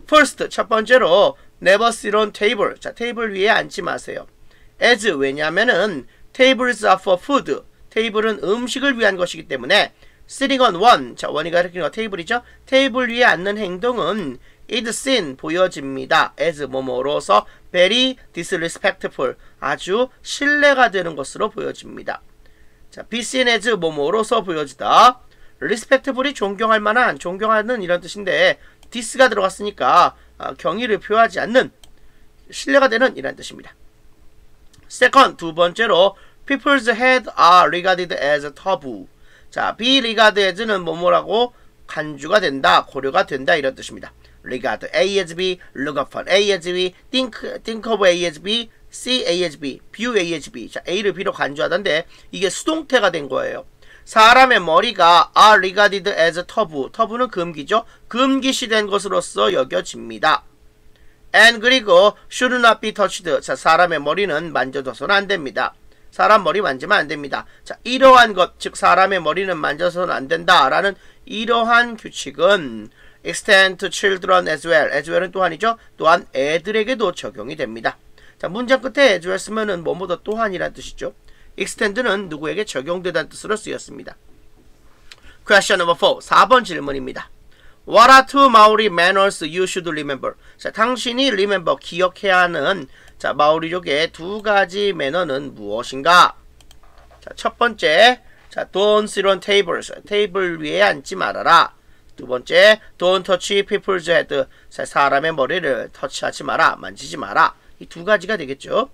First, 첫 번째로 never sit on table. 자, 테이블 위에 앉지 마세요. As, 왜냐면은 tables are for food. 테이블은 음식을 위한 것이기 때문에 sitting on one. 자, one이 가리키는 거 테이블이죠. 테이블 위에 앉는 행동은 is seen, 보여집니다. as 뭐뭐로서 very disrespectful, 아주 신뢰가 되는 것으로 보여집니다. 자, be seen as 뭐뭐로서 보여지다. respectful이 존경할 만한, 존경하는 이런 뜻인데 dis가 들어갔으니까 경의를 표하지 않는, 신뢰가 되는 이란 뜻입니다. Second, 두 번째로 people's head are regarded as taboo. 자, be regarded as는 뭐뭐라고 간주가 된다, 고려가 된다 이런 뜻입니다. regard A as B, look upon A as B, think of A as B, see A as B, view A as B. 자, A를 B로 간주하던데 이게 수동태가 된 거예요. 사람의 머리가 are regarded as taboo. tabu는 금기죠. 금기시된 것으로서 여겨집니다. and 그리고 should not be touched. 자, 사람의 머리는 만져져서는 안 됩니다. 사람 머리 만지면 안 됩니다. 자, 이러한 것, 즉 사람의 머리는 만져서는 안 된다라는 이러한 규칙은 extend to children as well. as well은 또한이죠. 또한 애들에게도 적용이 됩니다. 자, 문장 끝에 as well 쓰면은 뭐뭐도 또한이란 뜻이죠. extend는 누구에게 적용되다는 뜻으로 쓰였습니다. Question number 4. 4번 질문입니다. What are two Maori manners you should remember? 자, 당신이 remember, 기억해야 하는 자, 마오리족의 두 가지 매너는 무엇인가? 자, 첫 번째, 자, don't sit on tables. 테이블 위에 앉지 말아라. 두 번째, don't touch people's head. 자, 사람의 머리를 터치하지 마라, 만지지 마라. 이 두 가지가 되겠죠.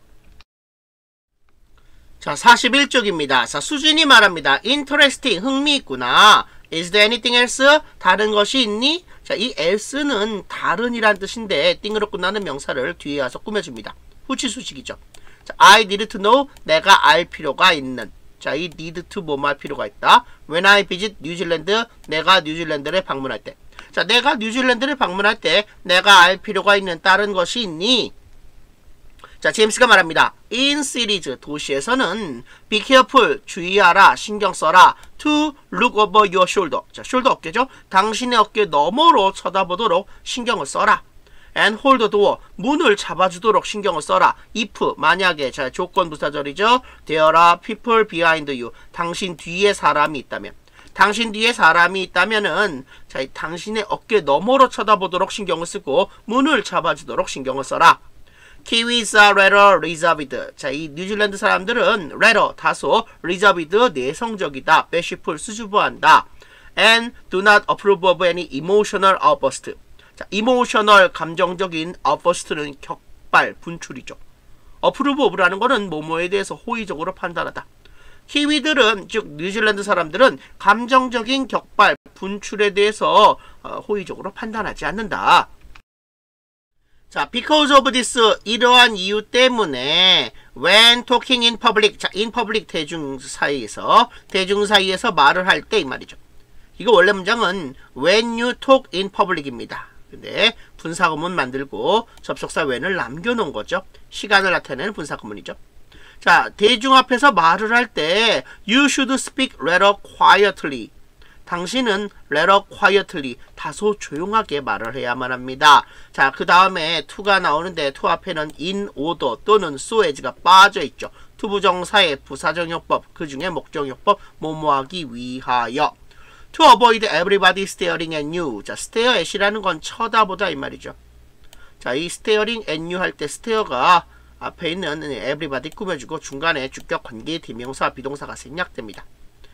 자, 41쪽입니다. 자, 수진이 말합니다. Interesting, 흥미있구나. Is there anything else? 다른 것이 있니? 자, 이 else는 다른이란 뜻인데 띵으로 끝나는 명사를 뒤에 와서 꾸며줍니다. 후치수식이죠. 자, I need to know. 내가 알 필요가 있는. 자, 이 need to 뭐뭐 할 필요가 있다. When I visit New Zealand. 내가 뉴질랜드를 방문할 때. 자, 내가 뉴질랜드를 방문할 때 내가 알 필요가 있는 다른 것이 있니? 자, 제임스가 말합니다. In cities, 도시에서는 be careful, 주의하라, 신경 써라. To look over your shoulder. 자, shoulder 어깨죠? 당신의 어깨 너머로 쳐다보도록 신경을 써라. And hold the door. 문을 잡아주도록 신경을 써라. If, 만약에, 자, 조건 부사절이죠. There are people behind you. 당신 뒤에 사람이 있다면. 당신 뒤에 사람이 있다면은, 자, 당신의 어깨 너머로 쳐다보도록 신경을 쓰고, 문을 잡아주도록 신경을 써라. Kiwis are rather reserved. 자, 이 뉴질랜드 사람들은 rather, 다소, reserved, 내성적이다, bashful, 수줍어한다. And do not approve of any emotional outburst. 자, emotional, 감정적인 outburst는 격발, 분출이죠. approve of라는 거는 뭐뭐에 대해서 호의적으로 판단하다. 키위들은, 즉 뉴질랜드 사람들은 감정적인 격발, 분출에 대해서 호의적으로 판단하지 않는다. 자, because of this, 이러한 이유 때문에 when talking in public, 자, in public, 대중 사이에서 말을 할 때 이 말이죠. 이거 원래 문장은 when you talk in public입니다. 근데 분사구문 만들고 접속사 when을 남겨놓은 거죠. 시간을 나타내는 분사구문이죠. 자, 대중 앞에서 말을 할 때 you should speak rather quietly. 당신은 rather quietly, 다소 조용하게 말을 해야만 합니다. 자, 그 다음에 to가 나오는데 to 앞에는 in order 또는 so as가 빠져있죠. 투부정사의 부사정용법, 그 중에 목정용법, 뭐뭐하기 위하여. To avoid everybody staring at you. 자, stare at이라는 건 쳐다보다 이 말이죠. 자, 이 staring at you 할 때 stare가 앞에 있는 everybody 꾸며주고 중간에 주격 관계 대명사 비동사가 생략됩니다.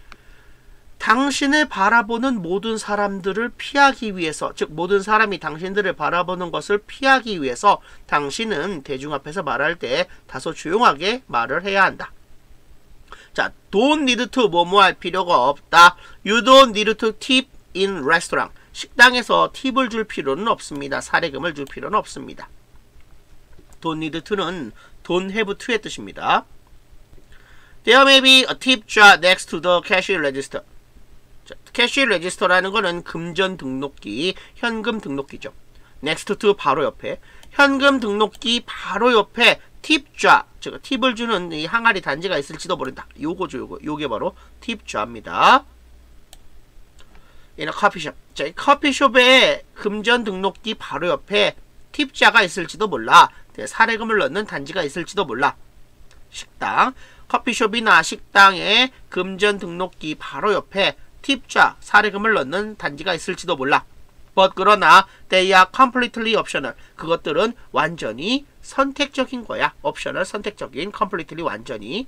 당신을 바라보는 모든 사람들을 피하기 위해서, 즉 모든 사람이 당신들을 바라보는 것을 피하기 위해서 당신은 대중 앞에서 말할 때 다소 조용하게 말을 해야 한다. 자, don't need to 뭐뭐 할 필요가 없다. You don't need to tip in restaurant. 식당에서 팁을 줄 필요는 없습니다. 사례금을 줄 필요는 없습니다. don't need to는 don't have to의 뜻입니다. There may be a tip jar next to the cash register. 자, 캐시 레지스터라는 거는 금전 등록기, 현금 등록기죠. next to 바로 옆에, 현금 등록기 바로 옆에 팁좌, 즉 팁을 주는 이 항아리 단지가 있을지도 모른다. 요거죠, 요거. 요게 바로 팁좌입니다. in a coffee shop. 자, 이 커피숍에 금전 등록기 바로 옆에 팁자가 있을지도 몰라. 사례금을 넣는 단지가 있을지도 몰라. 식당, 커피숍이나 식당에 금전 등록기 바로 옆에 팁자, 사례금을 넣는 단지가 있을지도 몰라. But 그러나 they are completely optional. 그것들은 완전히 선택적인 거야. optional, 선택적인, completely, 완전히.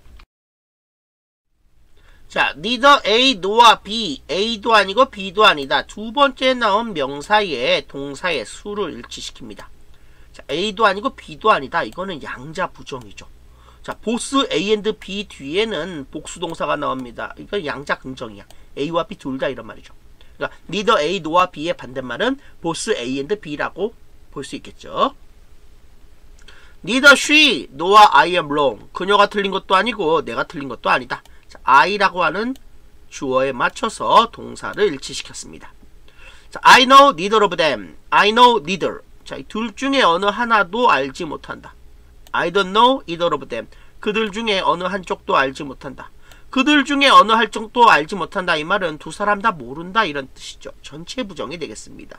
자, neither A nor B, A도 아니고 B도 아니다. 두 번째 나온 명사의 동사의 수를 일치시킵니다. 자, A도 아니고 B도 아니다. 이거는 양자 부정이죠. 자, 보스 A and B 뒤에는 복수동사가 나옵니다. 이건 양자 긍정이야. A와 B 둘 다 이런 말이죠. 그러니까 neither A nor B의 반대말은 보스 A and B라고 볼 수 있겠죠. Neither she nor I am wrong. 그녀가 틀린 것도 아니고 내가 틀린 것도 아니다. 자, I라고 하는 주어에 맞춰서 동사를 일치시켰습니다. 자, I know neither of them. I know neither. 자, 이 둘 중에 어느 하나도 알지 못한다. I don't know either of them. 그들 중에 어느 한쪽도 알지 못한다. 그들 중에 어느 한쪽도 알지 못한다. 이 말은 두 사람 다 모른다 이런 뜻이죠. 전체 부정이 되겠습니다.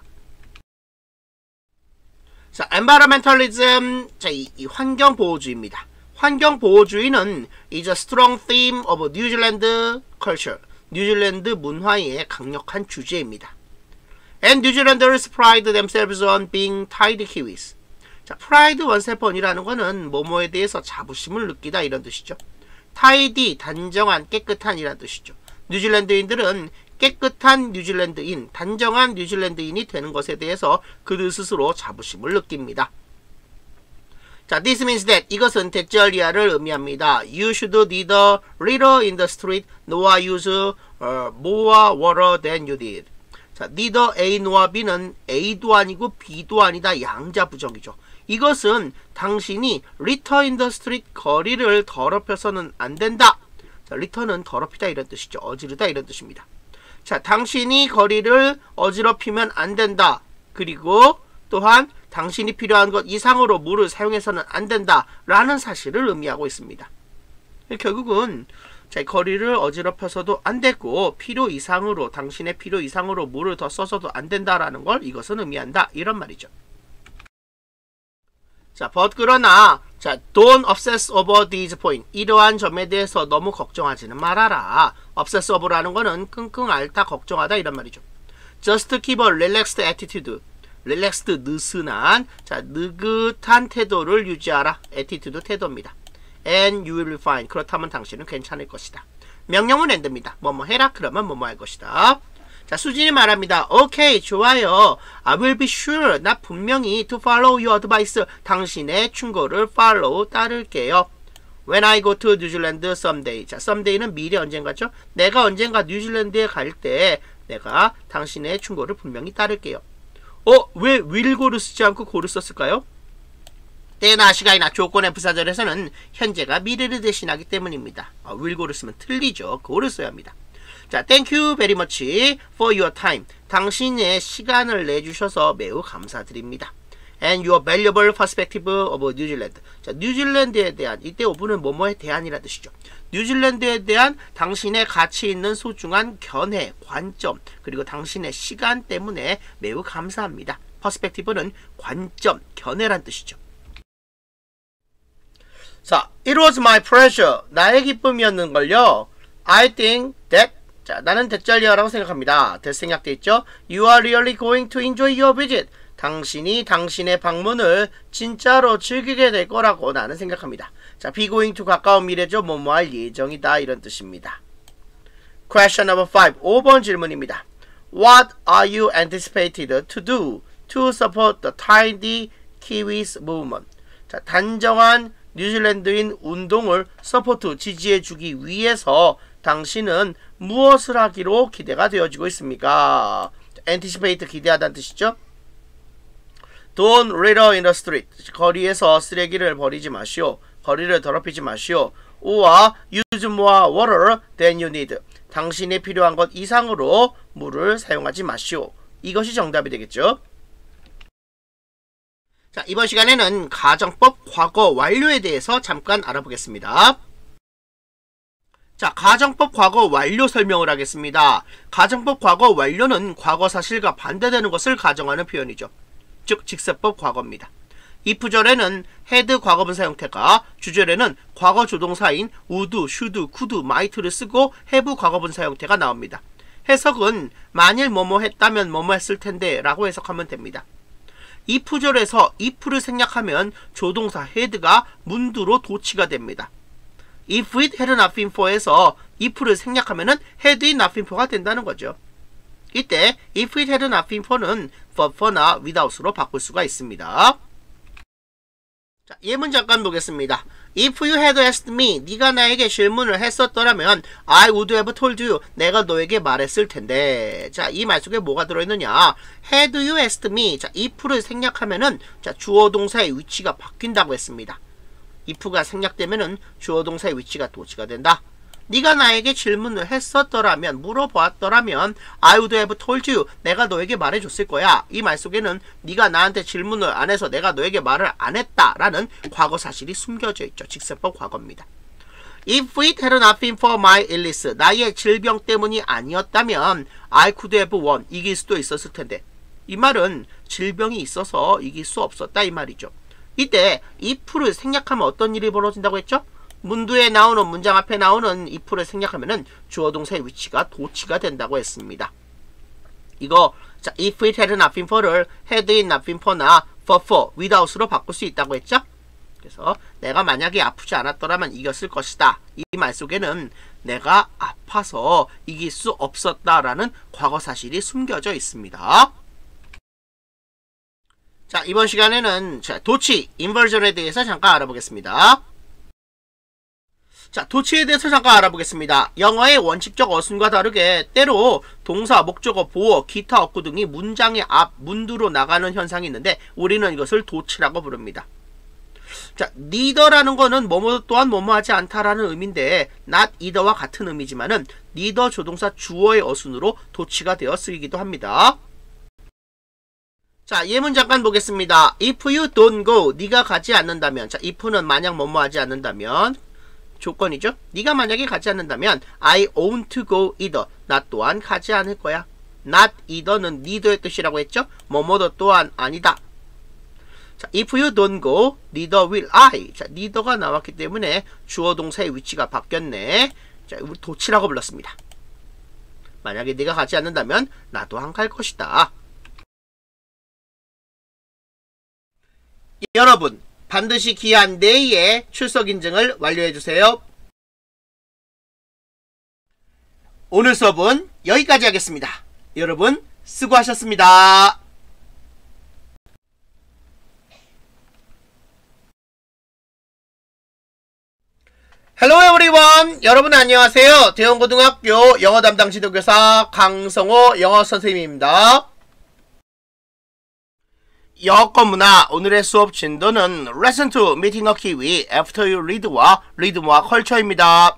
자, environmentalism. 자, 이 환경보호주의입니다. 환경보호주의는 is a strong theme of New Zealand culture. 뉴질랜드 문화의 강력한 주제입니다. And New Zealanders pride themselves on being tidy Kiwis. 자, pride 원세폰이라는 거는 뭐뭐에 대해서 자부심을 느끼다 이런 뜻이죠. tidy, 단정한, 깨끗한 이란 뜻이죠. 뉴질랜드인들은 깨끗한 뉴질랜드인, 단정한 뉴질랜드인이 되는 것에 대해서 그들 스스로 자부심을 느낍니다. 자, this means that 이것은 대절이야를 의미합니다. You should neither litter in the street nor use more water than you did. 자, neither A nor B는 A도 아니고 B도 아니다. 양자 부정이죠. 이것은 당신이 litter in the street, 거리를 더럽혀서는 안 된다. 자, litter는 더럽히다 이런 뜻이죠. 어지르다 이런 뜻입니다. 자, 당신이 거리를 어지럽히면 안 된다. 그리고 또한 당신이 필요한 것 이상으로 물을 사용해서는 안 된다 라는 사실을 의미하고 있습니다. 결국은 자, 거리를 어지럽혀서도 안 되고 필요 이상으로, 당신의 필요 이상으로 물을 더 써서도 안 된다라는 걸 이것은 의미한다 이런 말이죠. 자, but 그러나 자, don't obsess over these points. 이러한 점에 대해서 너무 걱정하지는 말아라. obsess over라는 거는 끙끙 앓다, 걱정하다 이런 말이죠. Just keep a relaxed attitude. relaxed, 느슨한, 자, 느긋한 태도를 유지하라. attitude, 태도입니다. And you will be fine. 그렇다면 당신은 괜찮을 것이다. 명령은 and입니다. 뭐뭐 해라. 그러면 뭐뭐 할 것이다. 자, 수진이 말합니다. 오케이, 좋아요. I will be sure. 나 분명히 to follow your advice. 당신의 충고를 follow, 따를게요. When I go to New Zealand someday. 자, someday는 미래 언젠가죠? 내가 언젠가 뉴질랜드에 갈 때 내가 당신의 충고를 분명히 따를게요. 왜 will go를 쓰지 않고 go를 썼을까요? 때나 시간이나 조건의 부사절에서는 현재가 미래를 대신하기 때문입니다. will go를 쓰면 틀리죠. go를 써야 합니다. 자, thank you very much for your time. 당신의 시간을 내주셔서 매우 감사드립니다. And your valuable perspective of New Zealand. 자, 뉴질랜드에 대한, 이때 오브는 뭐뭐에 대한이라 뜻이죠. 뉴질랜드에 대한 당신의 가치 있는 소중한 견해, 관점, 그리고 당신의 시간 때문에 매우 감사합니다. perspective는 관점, 견해란 뜻이죠. 자, it was my pleasure. 나의 기쁨이었는걸요. I think that. 자, 나는 대절리어라고 생각합니다. 될 생각돼 있죠? You are really going to enjoy your visit. 당신이 당신의 방문을 진짜로 즐기게 될 거라고 나는 생각합니다. 자, be going to 가까운 미래죠. 뭐뭐 할 예정이다 이런 뜻입니다. Question number 5. 5번 질문입니다. What are you anticipated to do to support the tidy Kiwis movement? 자, 단정한 뉴질랜드인 운동을 서포트, 지지해주기 위해서 당신은 무엇을 하기로 기대가 되어지고 있습니까? anticipate, 기대하다는 뜻이죠. Don't litter in the street. 거리에서 쓰레기를 버리지 마시오. 거리를 더럽히지 마시오. or use more water than you need. 당신이 필요한 것 이상으로 물을 사용하지 마시오. 이것이 정답이 되겠죠. 자, 이번 시간에는 가정법 과거 완료에 대해서 잠깐 알아보겠습니다. 자, 가정법 과거 완료 설명을 하겠습니다. 가정법 과거 완료는 과거 사실과 반대되는 것을 가정하는 표현이죠. 즉, 직세법 과거입니다. if절에는 had 과거분사 형태가, 주절에는 과거 조동사인 would, should, could, might를 쓰고 have 과거분사 형태가 나옵니다. 해석은 만일 뭐뭐 했다면 뭐뭐 했을 텐데 라고 해석하면 됩니다. if절에서 if를 생략하면 조동사 had가 문두로 도치가 됩니다. If it had not been for에서 if를 생략하면은 had it not been for가 된다는 거죠. 이때 if it had not been for는 for나 without으로 바꿀 수가 있습니다. 자, 예문 잠깐 보겠습니다. If you had asked me, 네가 나에게 질문을 했었더라면 I would have told you, 내가 너에게 말했을 텐데. 자, 이 말 속에 뭐가 들어있느냐? Had you asked me, 자, if를 생략하면은 자, 주어 동사의 위치가 바뀐다고 했습니다. if가 생략되면은 주어 동사의 위치가 도치가 된다. 네가 나에게 질문을 했었더라면, 물어보았더라면 I would have told you, 내가 너에게 말해줬을 거야. 이 말 속에는 네가 나한테 질문을 안 해서 내가 너에게 말을 안 했다라는 과거 사실이 숨겨져 있죠. 직세법 과거입니다. If it had not been for my illness, 나의 질병 때문이 아니었다면 I could have won, 이길 수도 있었을 텐데. 이 말은 질병이 있어서 이길 수 없었다 이 말이죠. 이때 if를 생략하면 어떤 일이 벌어진다고 했죠? 문두에 나오는 문장 앞에 나오는 if를 생략하면은 주어 동사의 위치가 도치가 된다고 했습니다. 이거 자, if it had not been for를 had it not been for나 for, without으로 바꿀 수 있다고 했죠? 그래서 내가 만약에 아프지 않았더라면 이겼을 것이다. 이 말 속에는 내가 아파서 이길 수 없었다라는 과거 사실이 숨겨져 있습니다. 자, 이번 시간에는 자, 도치, 인버전에 대해서 잠깐 알아보겠습니다. 자, 도치에 대해서 잠깐 알아보겠습니다. 영어의 원칙적 어순과 다르게 때로 동사, 목적어, 보어, 기타 어구 등이 문장의 앞, 문두로 나가는 현상이 있는데 우리는 이것을 도치라고 부릅니다. 자, neither라는 거는 뭐뭐 또한 뭐뭐 하지 않다라는 의미인데 not either와 같은 의미지만은 neither 조동사 주어의 어순으로 도치가 되어 쓰이기도 합니다. 자, 예문 잠깐 보겠습니다. If you don't go, 네가 가지 않는다면. 자, if는 만약 뭐뭐 하지 않는다면 조건이죠. 네가 만약에 가지 않는다면 I won't go either. 나 또한 가지 않을 거야. not either는 neither의 뜻이라고 했죠. 뭐뭐도 또한 아니다. 자, if you don't go, neither will I. 자, neither가 나왔기 때문에 주어 동사의 위치가 바뀌었네. 자, 우리 도치라고 불렀습니다. 만약에 네가 가지 않는다면 나도 안 갈 것이다. 여러분, 반드시 기한 내에 출석 인증을 완료해주세요. 오늘 수업은 여기까지 하겠습니다. 여러분, 수고하셨습니다. Hello everyone! 여러분 안녕하세요. 대원고등학교 영어 담당 지도교사 강성호 영어 선생님입니다. 여권 문화 오늘의 수업 진도는 Lesson 2 Meeting a Kiwi After You Read와 리듬과 컬처입니다.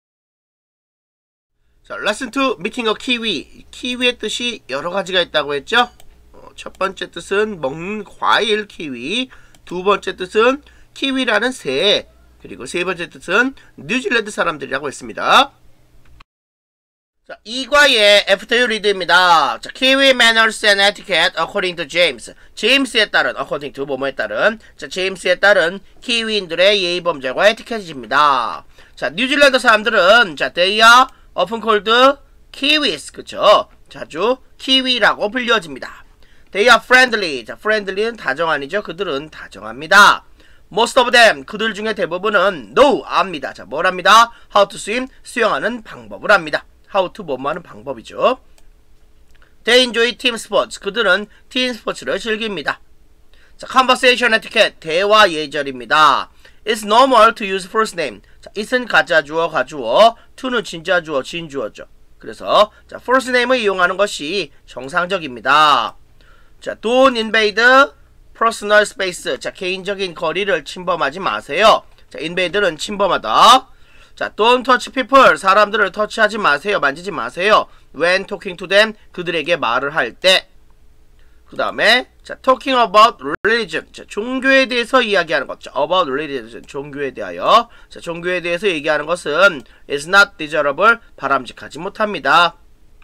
자, Lesson 2 Meeting a Kiwi. 키위의 뜻이 여러 가지가 있다고 했죠. 첫 번째 뜻은 먹는 과일 키위, 두 번째 뜻은 키위라는 새, 그리고 세 번째 뜻은 뉴질랜드 사람들이라고 했습니다. 자, 2과의 After You Read입니다. 자, Kiwi Manners and Etiquette according to James. 제임스에 따른, according to 뭐뭐에 따른, 자, 제임스에 따른 키위인들의 예의 범죄와 에티켓입니다. 자, 뉴질랜드 사람들은 자, they are often called Kiwis. 그쵸? 자주 키위라고 불려집니다. They are friendly. 자, friendly는 다정한이죠. 그들은 다정합니다. Most of them, 그들 중에 대부분은 know, 압니다. 자, 뭘 합니다? How to swim, 수영하는 방법을 합니다. How to 뭐뭐 하는 방법이죠. They enjoy team sports, 그들은 팀 스포츠를 즐깁니다. 자, conversation etiquette, 대화 예절입니다. It's normal to use first name. 자, it은 가짜주어, 가주어, to는 진짜주어, 진주어죠. 그래서 자, first name을 이용하는 것이 정상적입니다. 자, don't invade personal space. 자, 개인적인 거리를 침범하지 마세요. 자, invade는 침범하다. 자, don't touch people. 사람들을 터치하지 마세요. 만지지 마세요. When talking to them. 그들에게 말을 할 때. 그 다음에 자, talking about religion. 자, 종교에 대해서 이야기하는 것. 자, about religion. 종교에 대하여. 자, 종교에 대해서 얘기하는 것은 is not desirable. 바람직하지 못합니다.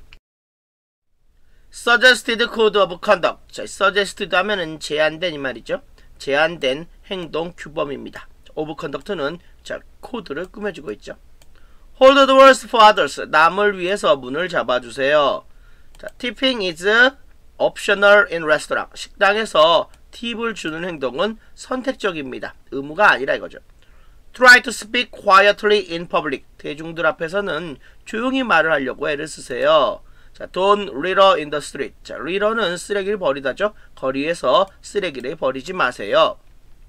suggested code of conduct. 자, suggested 하면은 제안된 이 말이죠. 제안된 행동 규범입니다. of conduct는 자, 코드를 꾸며주고 있죠. hold the doors for others. 남을 위해서 문을 잡아주세요. 자, tipping is optional in restaurant. 식당에서 팁을 주는 행동은 선택적입니다. 의무가 아니라 이거죠. try to speak quietly in public. 대중들 앞에서는 조용히 말을 하려고 애를 쓰세요. 자, don't litter in the street. 자, litter는 쓰레기를 버리다죠. 거리에서 쓰레기를 버리지 마세요.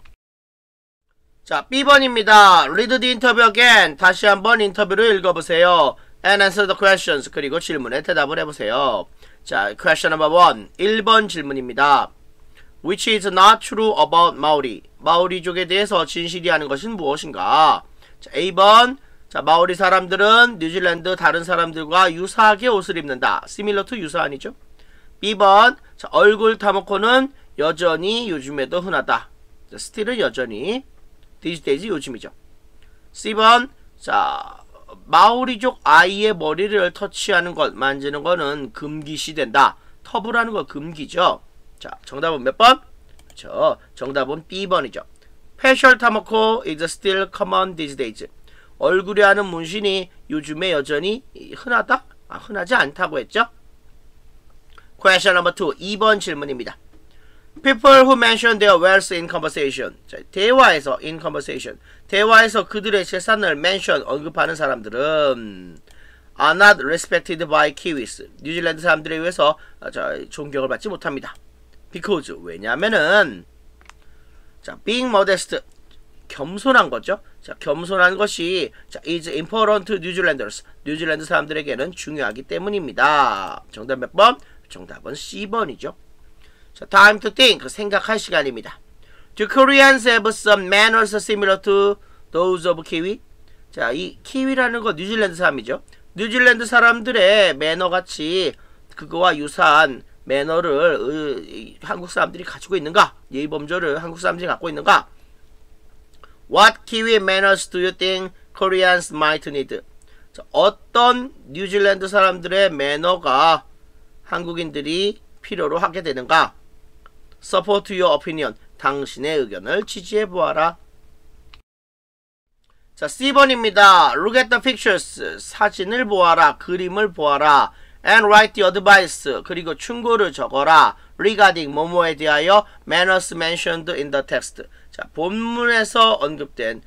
자, B번입니다. Read the interview again. 다시 한번 인터뷰를 읽어보세요. And answer the questions. 그리고 질문에 대답을 해보세요. 자, question number 1. 1번 질문입니다. Which is not true about Maori? 마오리족에 대해서 진실이 아닌 것은 무엇인가? 자, A번. 자, 마오리 사람들은 뉴질랜드 다른 사람들과 유사하게 옷을 입는다. similar to 유사 아니죠? B번. 자, 얼굴 타모코는 여전히 요즘에도 흔하다. 자, still은 여전히. these days 요즘이죠. C번. 자, 마오리족 아이의 머리를 터치하는 것, 만지는 거는 금기시된다. 터부라는 거 금기죠. 자, 정답은 몇 번? 그렇죠. 정답은 B번이죠. Facial tamako is still common these days. 얼굴에 하는 문신이 요즘에 여전히 흔하다? 흔하지 않다고 했죠. Question number 2. 2번 질문입니다. People who mention their wealth in conversation. 자, 대화에서 in conversation. 대화에서 그들의 재산을 mention 언급하는 사람들은 are not respected by Kiwis. 뉴질랜드 사람들에 의해서 존경을 받지 못합니다. Because 왜냐하면은 자, being modest 겸손한 거죠. 자, 겸손한 것이 자, is important to Newzealanders. 뉴질랜드 사람들에게는 중요하기 때문입니다. 정답 몇 번? 정답은 C번이죠. 자, time to think. 생각할 시간입니다. Do Koreans have some manners similar to those of Kiwi? 자, 이 키위라는 거 뉴질랜드 사람이죠. 뉴질랜드 사람들의 매너같이 그거와 유사한 매너를 한국 사람들이 가지고 있는가? 예의범절을 한국 사람들이 갖고 있는가? What Kiwi manners do you think Koreans might need? 자, 어떤 뉴질랜드 사람들의 매너가 한국인들이 필요로 하게 되는가? Support your opinion. 당신의 의견을 지지해보아라. 자, C번입니다. Look at the pictures. 사진을 보아라. 그림을 보아라. And write the advice. 그리고 충고를 적어라. Regarding 뭐뭐에 대하여 manners mentioned in the text. 자, 본문에서 언급된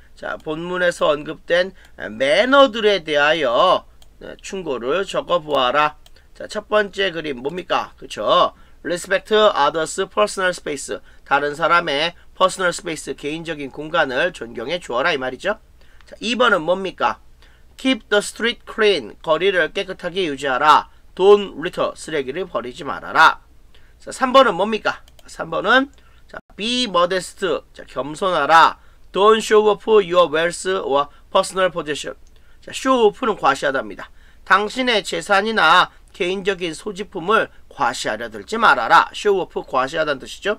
매너들에 대하여 충고를 적어보아라. 자, 첫 번째 그림 뭡니까? 그쵸? Respect others' personal space. 다른 사람의 personal space, 개인적인 공간을 존경해 주어라 이 말이죠. 자, 2번은 뭡니까? Keep the street clean. 거리를 깨끗하게 유지하라. Don't litter. 쓰레기를 버리지 말아라. 자, 3번은 뭡니까? 3번은 자, be modest. 자, 겸손하라. Don't show off your wealth or personal possession. 자, show off는 과시하답니다. 당신의 재산이나 개인적인 소지품을 과시하려 들지 말아라. show off 과시하다는 뜻이죠.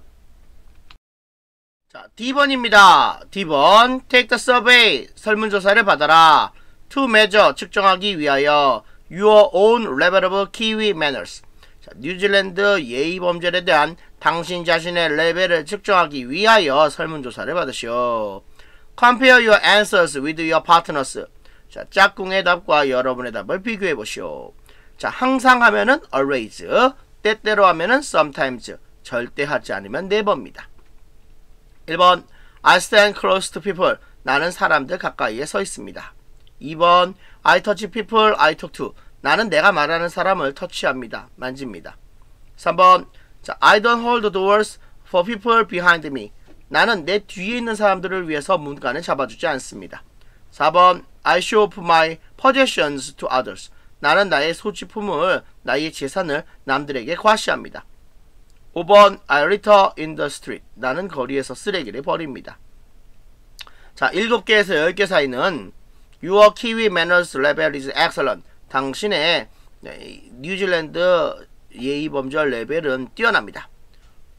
자, D번입니다. D번. Take the survey. 설문조사를 받아라. To measure. 측정하기 위하여 your own level of Kiwi manners. 자, 뉴질랜드 예의범절에 대한 당신 자신의 레벨을 측정하기 위하여 설문조사를 받으시오. Compare your answers with your partners. 자, 짝꿍의 답과 여러분의 답을 비교해 보시오. 자, 항상 하면은 always, 때때로 하면은 sometimes, 절대 하지 않으면 never입니다. 1번, I stand close to people. 나는 사람들 가까이에 서 있습니다. 2번, I touch people I talk to. 나는 내가 말하는 사람을 터치합니다. 만집니다. 3번, 자, I don't hold doors for people behind me. 나는 내 뒤에 있는 사람들을 위해서 문간을 잡아주지 않습니다. 4번, I show off my possessions to others. 나는 나의 소지품을, 나의 재산을 남들에게 과시합니다. 5번, I litter in the street. 나는 거리에서 쓰레기를 버립니다. 자, 7개에서 10개 사이는 Your Kiwi manners level is excellent. 당신의 뉴질랜드 예의범절 레벨은 뛰어납니다.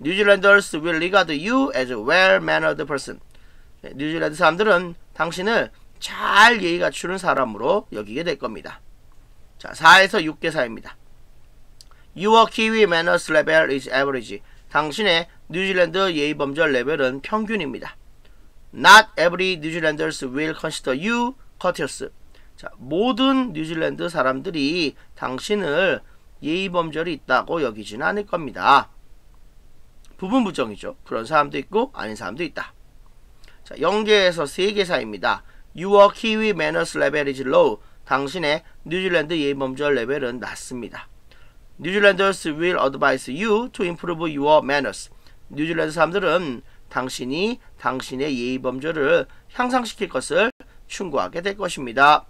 New Zealanders will regard you as a well-mannered person. 뉴질랜드 사람들은 당신을 잘 예의 갖추는 사람으로 여기게 될 겁니다. 자, 4에서 6개사입니다. Your Kiwi manners level is average. 당신의 뉴질랜드 예의 범절 레벨은 평균입니다. Not every New Zealanders will consider you courteous. 자, 모든 뉴질랜드 사람들이 당신을 예의 범절이 있다고 여기지는 않을 겁니다. 부분 부정이죠. 그런 사람도 있고 아닌 사람도 있다. 자, 0개에서 3개사입니다. Your Kiwi manners level is low. 당신의 뉴질랜드 예의 범절 레벨은 낮습니다. New Zealanders will advise you to improve your manners. 뉴질랜드 사람들은 당신이 당신의 예의 범절을 향상시킬 것을 충고하게 될 것입니다.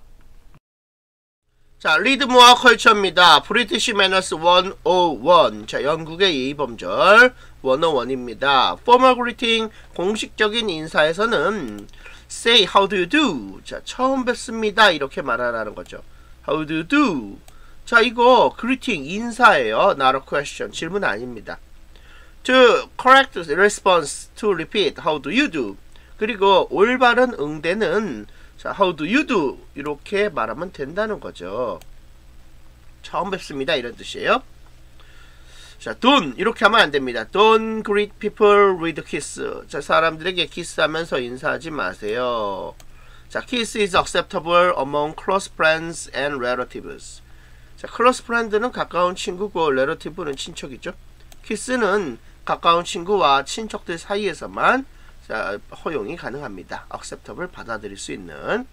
자, 리드모어 컬처입니다. British Manners 101. 자, 영국의 예의 범절 101입니다. Formal greeting, 공식적인 인사에서는 say how do you do. 자, 처음 뵙습니다. 이렇게 말하라는 거죠. How do you do. 자, 이거 greeting 인사예요. Not a question. 질문 아닙니다. To correct response to repeat how do you do. 그리고 올바른 응대는 자, how do you do 이렇게 말하면 된다는 거죠. 처음 뵙습니다 이런 뜻이에요. 자, don't 이렇게 하면 안 됩니다. Don't greet people with kiss. 자, 사람들에게 키스하면서 인사하지 마세요. 자, kiss is acceptable among close friends and relatives. 자, close friend는 가까운 친구고 relative는 친척이죠. 키스는 가까운 친구와 친척들 사이에서만 자, 허용이 가능합니다. acceptable 받아들일 수 있는.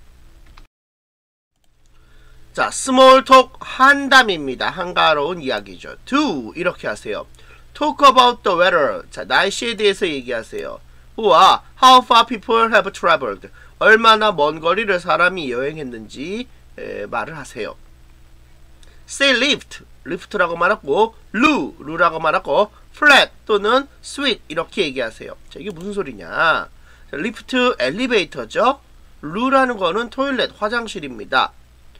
자, small talk 한담입니다. 한가로운 이야기죠. do 이렇게 하세요. talk about the weather. 자, 날씨에 대해서 얘기하세요. 우와, how far people have traveled. 얼마나 먼 거리를 사람이 여행했는지 말을 하세요. say lift, lift라고 말하고 루라고 말하고 flat 또는 sweet 이렇게 얘기하세요. 자, 이게 무슨 소리냐? 자, lift 엘리베이터죠. 루라는 거는 토일렛 화장실입니다.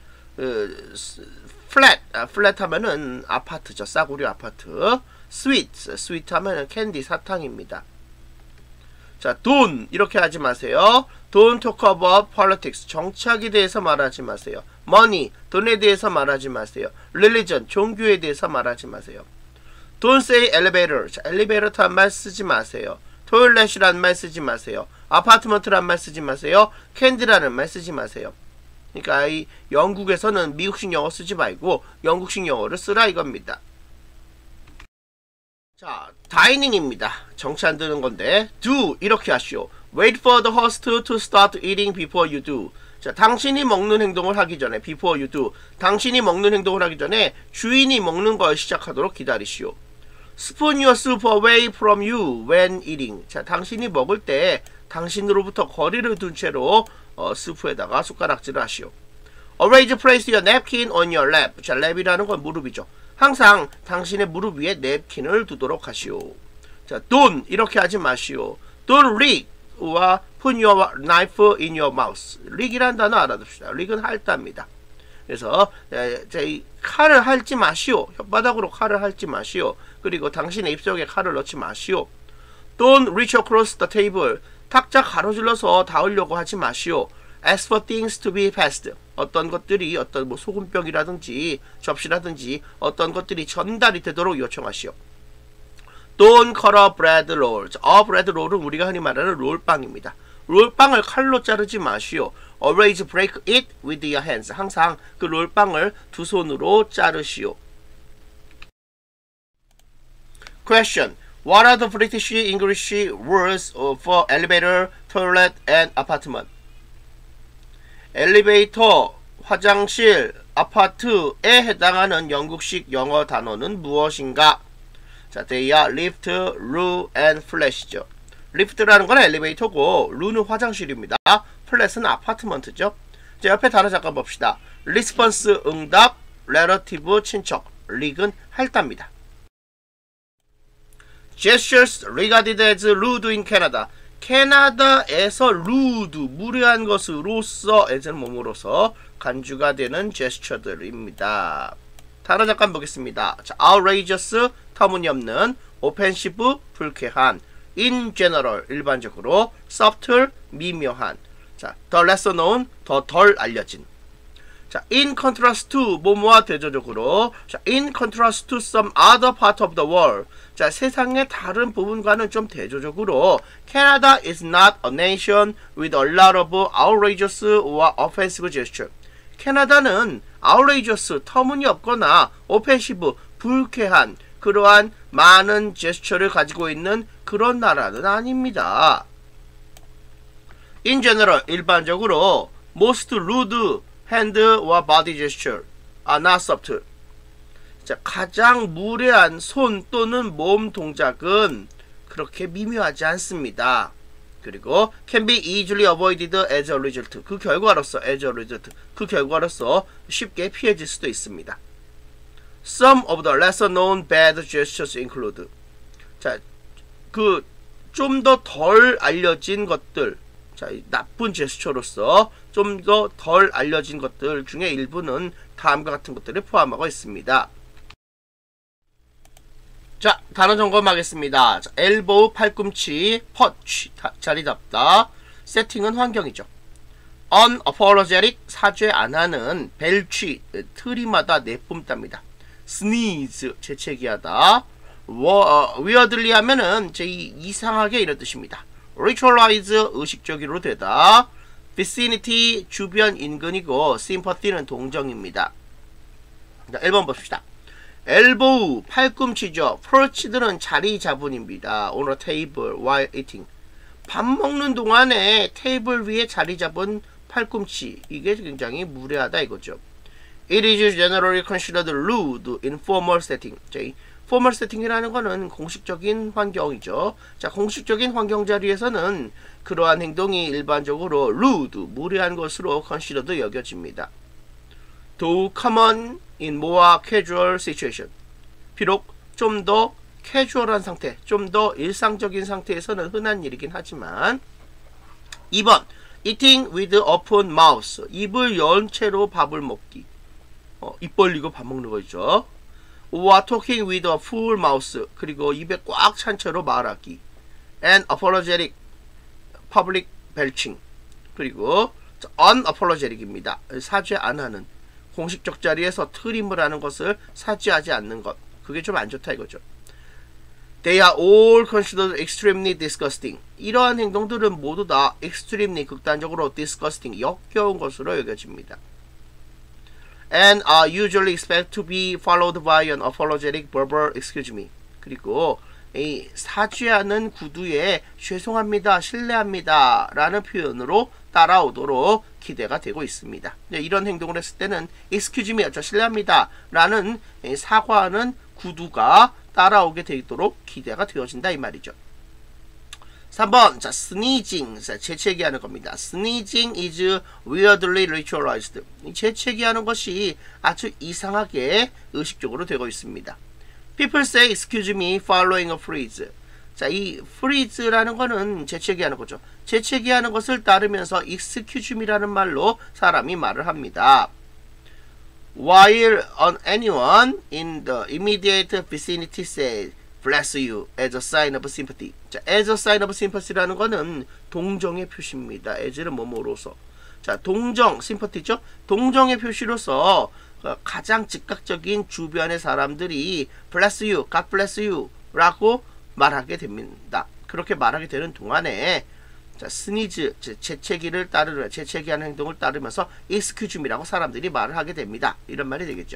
flat 하면은 아파트죠. 싸구려 아파트. sweet 하면은 캔디 사탕입니다. 자, don't 이렇게 하지 마세요. Don't talk about politics. 정치학에 대해서 말하지 마세요. money 돈에 대해서 말하지 마세요. religion 종교에 대해서 말하지 마세요. Don't say elevator. 자, 엘리베이터란 말 쓰지 마세요. 토일렛이란 말 쓰지 마세요. 아파트먼트란 말 쓰지 마세요. 캔디라는 말 쓰지 마세요. 그러니까 이 영국에서는 미국식 영어 쓰지 말고 영국식 영어를 쓰라 이겁니다. 자, 다이닝입니다. 정치 안 드는 건데 do 이렇게 하시오. Wait for the host to start eating before you do. 자, 당신이 먹는 행동을 하기 전에 before you do. 당신이 먹는 행동을 하기 전에 주인이 먹는 걸 시작하도록 기다리시오. Spoon your soup away from you when eating. 자, 당신이 먹을 때 당신으로부터 거리를 둔 채로 스프에다가 숟가락질을 하시오. Always place your napkin on your lap. 자, 랩이라는 건 무릎이죠. 항상 당신의 무릎 위에 냅킨을 두도록 하시오. 자, don't 이렇게 하지 마시오. Don't lick와 put your knife in your mouth. lick이란 단어 알아둡시다. lick은 핥답니다. 그래서 이 칼을 핥지 마시오. 혓바닥으로 칼을 핥지 마시오. 그리고 당신의 입속에 칼을 넣지 마시오. Don't reach across the table. 탁자 가로질러서 닿으려고 하지 마시오. Ask for things to be passed. 어떤 것들이 어떤 뭐 소금병이라든지 접시라든지 어떤 것들이 전달이 되도록 요청하시오. Don't cut a bread roll. A bread roll은 우리가 흔히 말하는 롤빵입니다. 롤빵을 칼로 자르지 마시오. Always break it with your hands. 항상 그 롤빵을 두 손으로 자르시오. Question. What are the British English words for elevator, toilet, and apartment? 엘리베이터, 화장실, 아파트에 해당하는 영국식 영어 단어는 무엇인가? 자, they are lift, loo, and flash죠. 리프트라는 건 엘리베이터고 루는 화장실입니다. 플랫은 아파트먼트죠. 자, 옆에 단어 잠깐 봅시다. 리스폰스 응답, relative 친척, 릭은 핥답니다. Gestures regarded as rude in Canada. 캐나다에서 rude, 무례한 것으로서 as는 몸으로서 간주가 되는 제스처들입니다. 단어 잠깐 보겠습니다. 자, outrageous, 터무니없는, offensive, 불쾌한, in general, 일반적으로, subtle, 미묘한. 자, the lesser known, 더 덜 알려진. 자, in contrast to, 뭐뭐와 대조적으로. 자, in contrast to some other part of the world. 자, 세상의 다른 부분과는 좀 대조적으로. Canada is not a nation with a lot of outrageous or offensive gesture. 캐나다는 outrageous, 터무니없거나 offensive, 불쾌한 그러한 많은 제스처를 가지고 있는 그런 나라는 아닙니다. In general, 일반적으로 most rude hand or body gesture are not subtle. 자, 가장 무례한 손 또는 몸 동작은 그렇게 미묘하지 않습니다. 그리고 can be easily avoided as a result. 그 결과로서 as a result. 그 결과로서 쉽게 피해질 수도 있습니다. Some of the lesser known bad gestures include. 자, 그 좀 더 덜 알려진 것들. 자, 나쁜 제스처로서 좀 더 덜 알려진 것들 중에 일부는 다음과 같은 것들을 포함하고 있습니다. 자, 단어 점검하겠습니다. 자, elbow, 팔꿈치, punch, 자리 잡다, 세팅은 환경이죠. unapologetic, 사죄 안 하는, 벨취, 트림하다, 내뿜답니다. sneeze, 재채기하다, weirdly 하면은 이상하게 이런 뜻입니다. ritualize, 의식적으로 되다, vicinity, 주변 인근이고, sympathy는 동정입니다. 자, 1번 봅시다. elbow, 팔꿈치죠. perched는 자리 잡은입니다. on a table while eating. 밥 먹는 동안에 테이블 위에 자리 잡은 팔꿈치. 이게 굉장히 무례하다 이거죠. It is generally considered rude in formal setting. 자, formal setting이라는 거는 공식적인 환경이죠. 자, 공식적인 환경 자리에서는 그러한 행동이 일반적으로 rude, 무례한 것으로 considered 여겨집니다. Though common in more casual situation. 비록 좀 더 캐주얼한 상태, 좀 더 일상적인 상태에서는 흔한 일이긴 하지만. 2번 eating with open mouth. 입을 연 채로 밥을 먹기. 입 벌리고 밥 먹는 거죠. or talking with a full mouth. 그리고 입에 꽉 찬 채로 말하기. and apologetic public belching. 그리고 unapologetic입니다. 사죄 안 하는. 공식적 자리에서 트림을 하는 것을 사죄하지 않는 것. 그게 좀 안 좋다 이거죠. They are all considered extremely disgusting. 이러한 행동들은 모두 다 extremely, 극단적으로 disgusting, 역겨운 것으로 여겨집니다. And are usually expected to be followed by an apologetic verbal excuse me. 그리고 이 사죄하는 구두에 죄송합니다, 실례합니다 라는 표현으로 따라오도록 기대가 되고 있습니다. 이런 행동을 했을 때는 excuse me, 실례합니다 라는 사과하는 구두가 따라오게 되도록 기대가 되어진다 이 말이죠. 3번, 자, sneezing, 자, 재채기하는 겁니다. Sneezing is weirdly ritualized. 재채기하는 것이 아주 이상하게 의식적으로 되고 있습니다. People say excuse me following a phrase. 자, 이 phrase라는 거는 재채기하는 거죠. 재채기하는 것을 따르면서 excuse me라는 말로 사람이 말을 합니다. While anyone in the immediate vicinity says bless you as a sign of sympathy. 자, as a sign of sympathy라는 거는 동정의 표시입니다. as는 뭐뭐로서. 자, 동정, sympathy죠. 동정의 표시로서 가장 즉각적인 주변의 사람들이 bless you, God bless you 라고 말하게 됩니다. 그렇게 말하게 되는 동안에 자, 스니즈, 재채기를 따르는, 재채기하는 행동을 따르면서 excuse me라고 사람들이 말을 하게 됩니다. 이런 말이 되겠죠.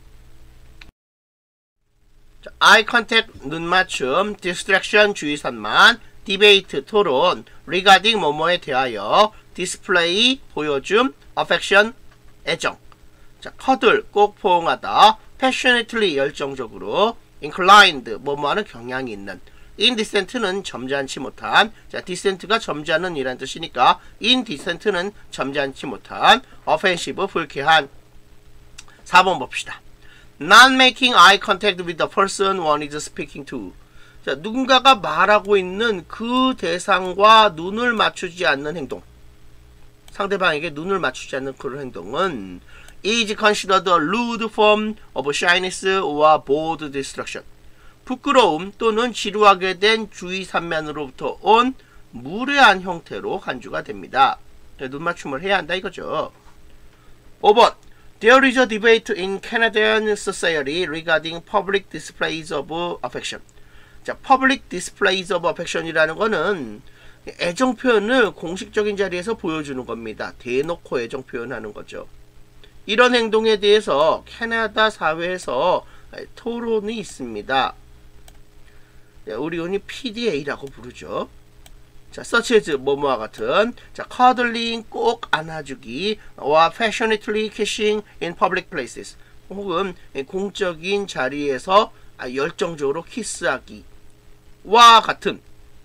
자, eye contact, 눈 맞춤, distraction, 주의 산만, debate, 토론, regarding, 뭐뭐에 대하여, display, 보여줌, affection, 애정. 자, cuddle, 꼭 포옹하다, passionately, 열정적으로, inclined, 뭐뭐하는 경향이 있는, indecent는 점잖지 못한. 자, decent가 점잖은 이란 뜻이니까 indecent는 점잖지 못한. offensive, 불쾌한. 4번 봅시다. Not making eye contact with the person one is speaking to. 자, 누군가가 말하고 있는 그 대상과 눈을 맞추지 않는 행동. 상대방에게 눈을 맞추지 않는 그런 행동은 is considered a rude form of shyness or bold distraction. 부끄러움 또는 지루하게 된 주위 산면으로부터 온 무례한 형태로 간주가 됩니다. 눈맞춤을 해야 한다 이거죠. 5번. There is a debate in Canadian society regarding public displays of affection. 자, public displays of affection이라는 거는 애정 표현을 공식적인 자리에서 보여주는 겁니다. 대놓고 애정 표현하는 거죠. 이런 행동에 대해서 캐나다 사회에서 토론이 있습니다. 우리 흔히 PDA라고 부르죠. 자, such as 뭐뭐와 같은, 자, cuddling 꼭 안아주기, or passionately kissing in public places, 혹은 공적인 자리에서 열정적으로 키스하기와 같은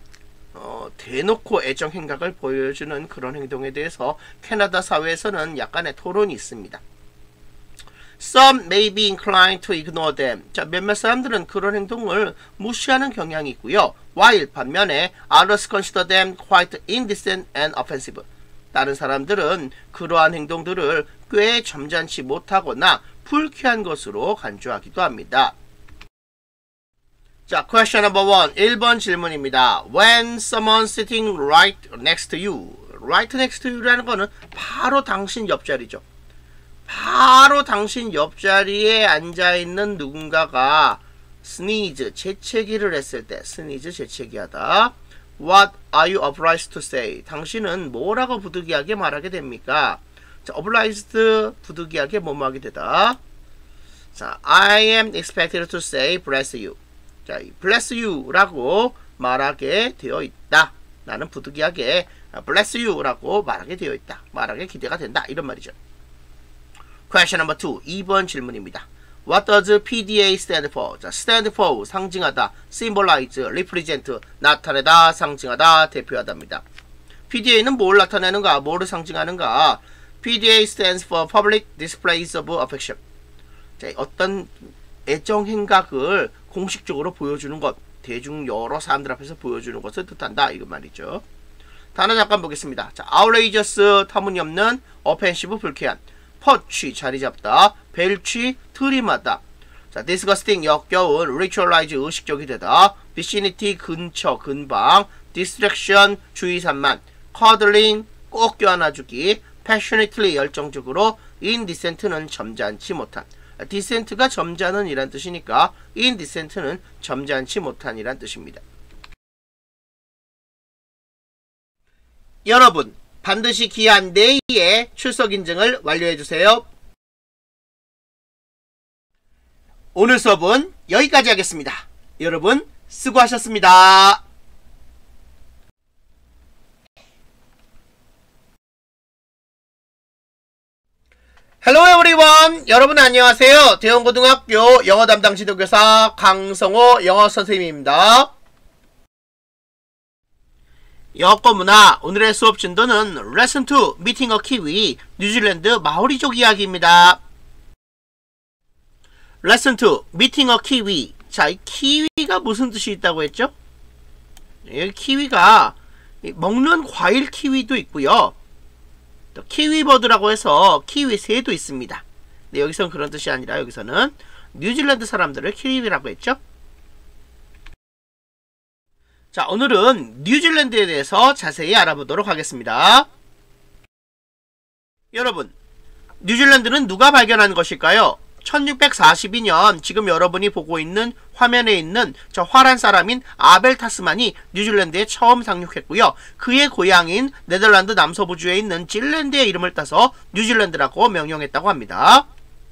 대놓고 애정 행각을 보여주는 그런 행동에 대해서 캐나다 사회에서는 약간의 토론이 있습니다. Some may be inclined to ignore them. 자, 몇몇 사람들은 그런 행동을 무시하는 경향이 있고요. While 반면에 others consider them quite indecent and offensive. 다른 사람들은 그러한 행동들을 꽤 점잖지 못하거나 불쾌한 것으로 간주하기도 합니다. 자, question number 1. 1번 질문입니다. When someone sitting right next to you. right next to you라는 거는 바로 당신 옆자리죠. 바로 당신 옆자리에 앉아있는 누군가가 sneeze, 재채기를 했을 때 sneeze, 재채기하다. What are you obliged to say? 당신은 뭐라고 부득이하게 말하게 됩니까? 자, obliged, 부득이하게 뭐뭐 하게 되다. 자, I am expected to say bless you. 자, bless you 라고 말하게 되어 있다. 나는 부득이하게 bless you 라고 말하게 되어 있다. 말하게 기대가 된다. 이런 말이죠. Question number 2. 2번 질문입니다. What does PDA stand for? 자, stand for, 상징하다, symbolize, represent, 나타내다, 상징하다, 대표하다입니다. PDA는 뭘 나타내는가, 뭐를 상징하는가? PDA stands for Public Displays of Affection. 자, 어떤 애정 행각을 공식적으로 보여주는 것, 대중 여러 사람들 앞에서 보여주는 것을 뜻한다. 이거 말이죠. 단어 잠깐 보겠습니다. 자, outrageous, 터무니없는, offensive, 불쾌한, 퍼취, 자리잡다, 벨취, 트림하다. 자, disgusting, 역겨운, ritualize, 의식적이 되다, vicinity, 근처, 근방, distraction, 주의 산만, cuddling, 꼭 껴안아주기, passionately, 열정적으로, indecent는 점잖지 못한. decent가 점잖은 이란 뜻이니까 indecent는 점잖지 못한 이란 뜻입니다. 여러분, 반드시 기한 내에 출석 인증을 완료해주세요. 오늘 수업은 여기까지 하겠습니다. 여러분, 수고하셨습니다. Hello everyone! 여러분 안녕하세요. 대원고등학교 영어 담당 지도교사 강성호 영어 선생님입니다. 영어권 문화 오늘의 수업 진도는 레슨 2 미팅 어 키위 뉴질랜드 마오리족 이야기입니다. 레슨 2 미팅 어 키위. 자, 이 키위가 무슨 뜻이 있다고 했죠? 이 키위가 먹는 과일 키위도 있고요. 또 키위버드라고 해서 키위 새도 있습니다. 근데 여기서는 그런 뜻이 아니라 여기서는 뉴질랜드 사람들을 키위라고 했죠. 자, 오늘은 뉴질랜드에 대해서 자세히 알아보도록 하겠습니다. 여러분, 뉴질랜드는 누가 발견한 것일까요? 1642년 지금 여러분이 보고 있는 화면에 있는 저 화란 사람인 아벨 타스만이 뉴질랜드에 처음 상륙했고요. 그의 고향인 네덜란드 남서부주에 있는 질랜드의 이름을 따서 뉴질랜드라고 명명했다고 합니다.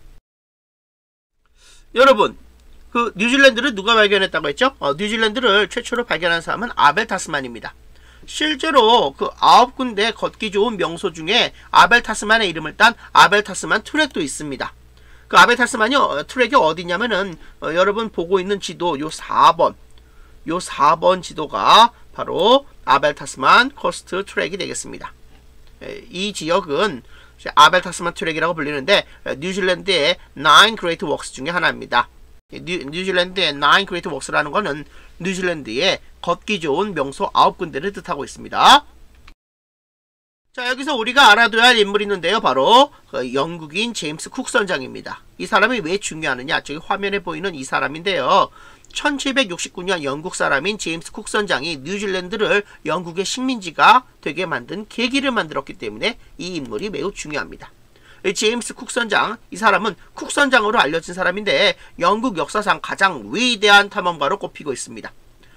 여러분, 그 뉴질랜드를 누가 발견했다고 했죠? 뉴질랜드를 최초로 발견한 사람은 아벨 타스만입니다. 실제로 그 9군데 걷기 좋은 명소 중에 아벨 타스만의 이름을 딴 아벨 타스만 트랙도 있습니다. 그 아벨 타스만이 트랙이 어디냐면은 여러분 보고 있는 지도 요 4번 지도가 바로 아벨 타스만 코스트 트랙이 되겠습니다. 이 지역은 아벨 타스만 트랙이라고 불리는데 뉴질랜드의 9 Great Walks 중에 하나입니다. 뉴질랜드의 9 Great Walks라는 거는 뉴질랜드의 걷기 좋은 명소 9군데를 뜻하고 있습니다. 자, 여기서 우리가 알아둬야 할 인물이 있는데요. 바로 영국인 제임스 쿡 선장입니다. 이 사람이 왜 중요하느냐? 저기 화면에 보이는 이 사람인데요. 1769년 영국 사람인 제임스 쿡 선장이 뉴질랜드를 영국의 식민지가 되게 만든 계기를 만들었기 때문에 이 인물이 매우 중요합니다. 제임스 쿡 선장, 이 사람은 쿡 선장으로 알려진 사람인데 영국 역사상 가장 위대한 탐험가로 꼽히고 있습니다.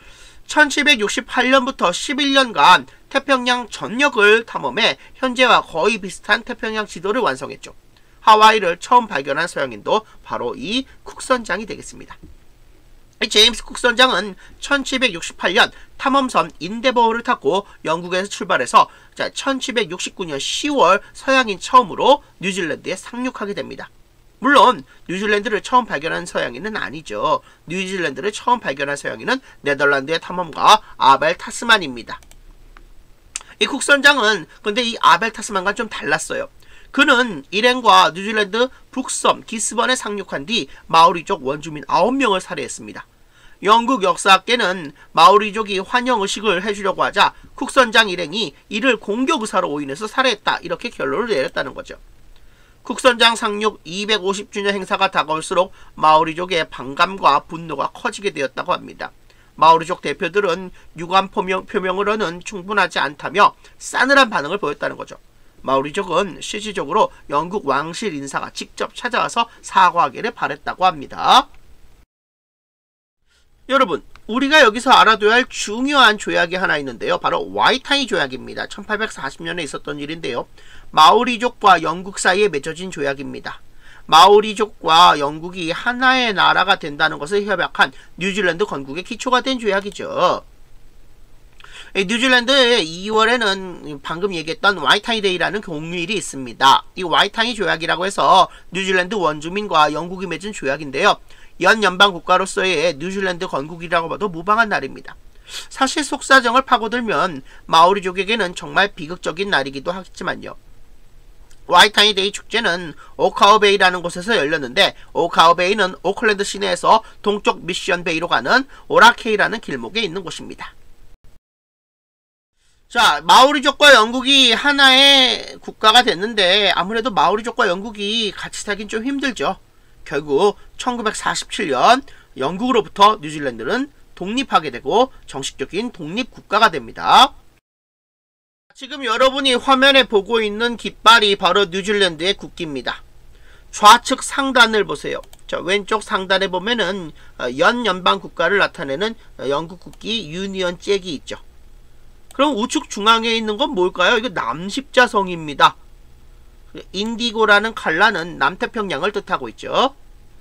1768년부터 11년간 태평양 전역을 탐험해 현재와 거의 비슷한 태평양 지도를 완성했죠. 하와이를 처음 발견한 서양인도 바로 이 쿡 선장이 되겠습니다. 제임스 쿡 선장은 1768년 탐험선 인데버호를 타고 영국에서 출발해서 1769년 10월 서양인 처음으로 뉴질랜드에 상륙하게 됩니다. 물론 뉴질랜드를 처음 발견한 서양인은 아니죠. 뉴질랜드를 처음 발견한 서양인은 네덜란드의 탐험가 아벨 타스만입니다. 이 쿡 선장은 근데 이 아벨 타스만과 좀 달랐어요. 그는 일행과 뉴질랜드 북섬 기스번에 상륙한 뒤 마오리족 원주민 9명을 살해했습니다. 영국 역사학계는 마오리족이 환영의식을 해주려고 하자 쿡 선장 일행이 이를 공격의사로 오인해서 살해했다, 이렇게 결론을 내렸다는 거죠. 쿡 선장 상륙 250주년 행사가 다가올수록 마오리족의 반감과 분노가 커지게 되었다고 합니다. 마오리족 대표들은 유감 표명으로는 충분하지 않다며 싸늘한 반응을 보였다는 거죠. 마오리족은 실질적으로 영국 왕실 인사가 직접 찾아와서 사과하기를 바랬다고 합니다. 여러분, 우리가 여기서 알아둬야 할 중요한 조약이 하나 있는데요. 바로 와이타이 조약입니다. 1840년에 있었던 일인데요. 마오리족과 영국 사이에 맺어진 조약입니다. 마오리족과 영국이 하나의 나라가 된다는 것을 협약한 뉴질랜드 건국의 기초가 된 조약이죠. 뉴질랜드의 2월에는 방금 얘기했던 와이타이 데이라는 공휴일이 있습니다. 이 와이타이 조약이라고 해서 뉴질랜드 원주민과 영국이 맺은 조약인데요. 연연방 국가로서의 뉴질랜드 건국이라고 봐도 무방한 날입니다. 사실 속사정을 파고들면 마오리족에게는 정말 비극적인 날이기도 하겠지만요. 와이타이 데이 축제는 오카오베이라는 곳에서 열렸는데, 오카오베이는 오클랜드 시내에서 동쪽 미션 베이로 가는 오라케이라는 길목에 있는 곳입니다. 자, 마오리족과 영국이 하나의 국가가 됐는데 아무래도 마오리족과 영국이 같이 살긴 좀 힘들죠. 결국 1947년 영국으로부터 뉴질랜드는 독립하게 되고 정식적인 독립국가가 됩니다. 지금 여러분이 화면에 보고 있는 깃발이 바로 뉴질랜드의 국기입니다. 좌측 상단을 보세요. 자, 왼쪽 상단에 보면은 연연방 국가를 나타내는 영국 국기 유니언 잭이 있죠. 그럼 우측 중앙에 있는 건 뭘까요? 이거 남십자성입니다. 인디고라는 컬러는 남태평양을 뜻하고 있죠.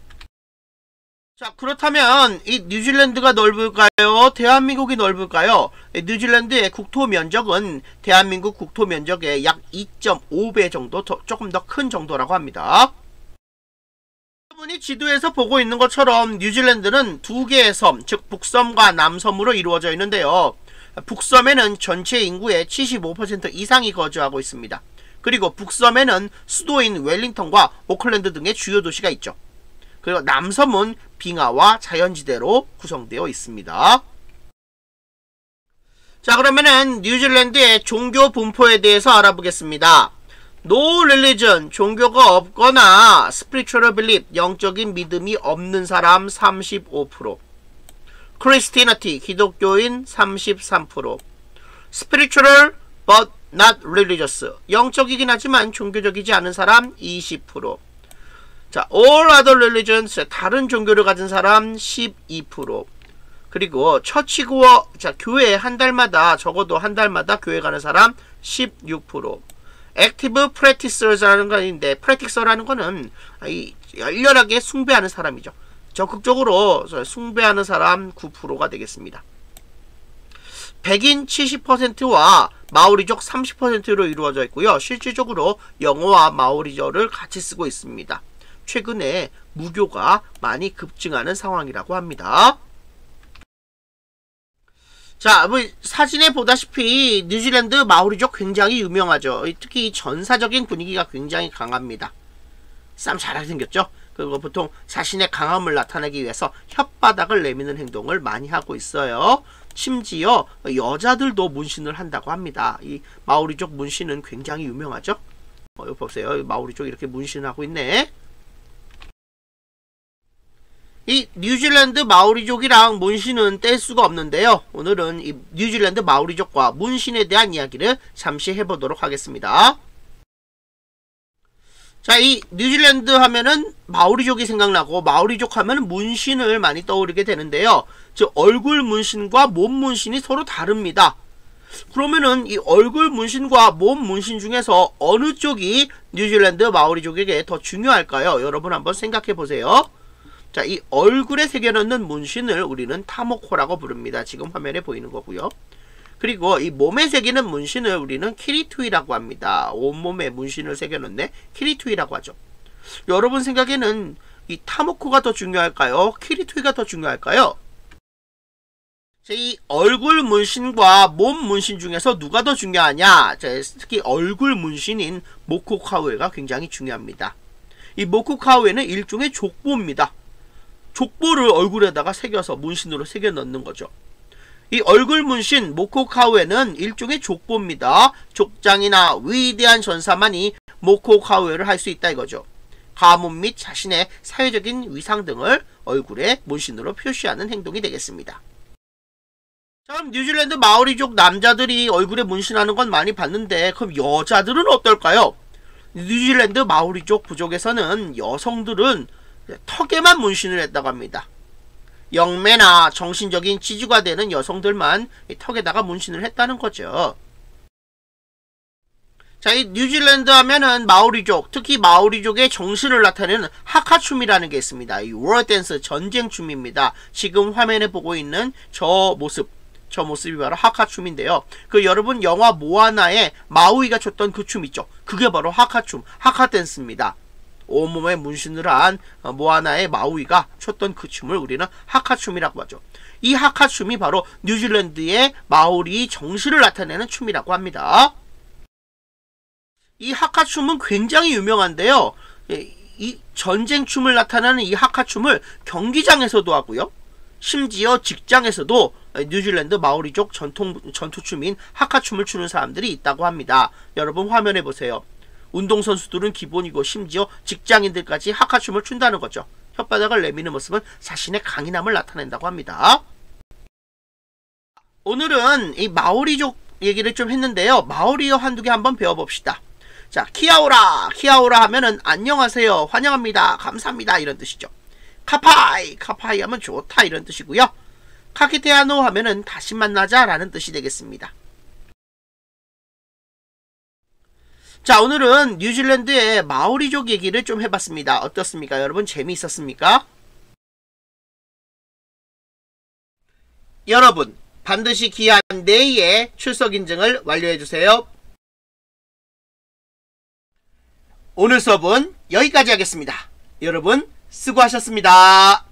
자, 그렇다면 이 뉴질랜드가 넓을까요? 대한민국이 넓을까요? 뉴질랜드의 국토 면적은 대한민국 국토 면적의 약 2.5배 정도, 조금 더 큰 정도라고 합니다. 여러분이 지도에서 보고 있는 것처럼 뉴질랜드는 두 개의 섬, 즉 북섬과 남섬으로 이루어져 있는데요. 북섬에는 전체 인구의 75% 이상이 거주하고 있습니다. 그리고 북섬에는 수도인 웰링턴과 오클랜드 등의 주요 도시가 있죠. 그리고 남섬은 빙하와 자연지대로 구성되어 있습니다. 자, 그러면은 뉴질랜드의 종교 분포에 대해서 알아보겠습니다. No religion, 종교가 없거나 spiritual belief, 영적인 믿음이 없는 사람 35%, Christianity, 기독교인 33%, spiritual but not religious, 영적이긴 하지만 종교적이지 않은 사람 20%, 자, all other religions, 다른 종교를 가진 사람 12%, 그리고 처치고어, 자, 교회 한 달마다, 적어도 한 달마다 교회 가는 사람 16%, active practicers라는 거 있는데, practice라는 거는 이 열렬하게 숭배하는 사람이죠. 적극적으로 숭배하는 사람 9%가 되겠습니다. 백인 70%와 마오리족 30%로 이루어져 있고요. 실질적으로 영어와 마오리어를 같이 쓰고 있습니다. 최근에 무교가 많이 급증하는 상황이라고 합니다. 자, 뭐 사진에 보다시피 뉴질랜드 마오리족 굉장히 유명하죠. 특히 전사적인 분위기가 굉장히 강합니다. 쌈 잘하게 생겼죠? 그리고 보통 자신의 강함을 나타내기 위해서 혓바닥을 내미는 행동을 많이 하고 있어요. 심지어 여자들도 문신을 한다고 합니다. 이 마오리족 문신은 굉장히 유명하죠? 여기 보세요. 마오리족 이렇게 문신을 하고 있네. 이 뉴질랜드 마오리족이랑 문신은 뗄 수가 없는데요. 오늘은 이 뉴질랜드 마오리족과 문신에 대한 이야기를 잠시 해보도록 하겠습니다. 자, 이 뉴질랜드 하면은 마오리족이 생각나고 마오리족 하면은 문신을 많이 떠오르게 되는데요. 즉 얼굴 문신과 몸 문신이 서로 다릅니다. 그러면은 이 얼굴 문신과 몸 문신 중에서 어느 쪽이 뉴질랜드 마오리족에게 더 중요할까요? 여러분 한번 생각해 보세요. 자, 이 얼굴에 새겨넣는 문신을 우리는 타모코라고 부릅니다. 지금 화면에 보이는 거고요. 그리고 이 몸에 새기는 문신을 우리는 키리투이라고 합니다. 온몸에 문신을 새겨넣네. 키리투이라고 하죠. 여러분 생각에는 이 타모코가 더 중요할까요? 키리투이가 더 중요할까요? 이 얼굴 문신과 몸 문신 중에서 누가 더 중요하냐? 특히 얼굴 문신인 모코카우에가 굉장히 중요합니다. 이 모코카우에는 일종의 족보입니다. 족보를 얼굴에다가 새겨서 문신으로 새겨 넣는 거죠. 이 얼굴 문신 모코카우에는 일종의 족보입니다. 족장이나 위대한 전사만이 모코카우에를 할 수 있다 이거죠. 가문 및 자신의 사회적인 위상 등을 얼굴에 문신으로 표시하는 행동이 되겠습니다. 참 뉴질랜드 마오리족 남자들이 얼굴에 문신하는 건 많이 봤는데 그럼 여자들은 어떨까요? 뉴질랜드 마오리족 부족에서는 여성들은 턱에만 문신을 했다고 합니다. 영매나 정신적인 지주가 되는 여성들만 턱에다가 문신을 했다는 거죠. 자, 이 뉴질랜드 하면은 마오리족, 특히 마오리족의 정신을 나타내는 하카춤이라는 게 있습니다. 이 워댄스 전쟁춤입니다. 지금 화면에 보고 있는 저 모습이 바로 하카춤인데요. 그 여러분 영화 모아나에 마우이가 췄던 그 춤 있죠. 그게 바로 하카춤, 하카댄스입니다. 온몸에 문신을 한 모아나의 마우이가 췄던 그 춤을 우리는 하카춤이라고 하죠. 이 하카춤이 바로 뉴질랜드의 마오리 정신을 나타내는 춤이라고 합니다. 이 하카춤은 굉장히 유명한데요. 이 전쟁춤을 나타내는 이 하카춤을 경기장에서도 하고요. 심지어 직장에서도 뉴질랜드 마오리족 전투춤인 하카춤을 추는 사람들이 있다고 합니다. 여러분 화면에 보세요. 운동선수들은 기본이고 심지어 직장인들까지 하카춤을 춘다는 거죠. 혓바닥을 내미는 모습은 자신의 강인함을 나타낸다고 합니다. 오늘은 이 마오리족 얘기를 좀 했는데요. 마오리어 한두 개 한번 배워봅시다. 자, 키아오라 하면은 안녕하세요, 환영합니다, 감사합니다 이런 뜻이죠. 카파이 하면 좋다 이런 뜻이고요. 카키테아노 하면은 다시 만나자 라는 뜻이 되겠습니다. 자, 오늘은 뉴질랜드의 마오리족 얘기를 좀 해봤습니다. 어떻습니까? 여러분 재미있었습니까? 여러분 반드시 기한 내일에 출석 인증을 완료해주세요. 오늘 수업은 여기까지 하겠습니다. 여러분 수고하셨습니다.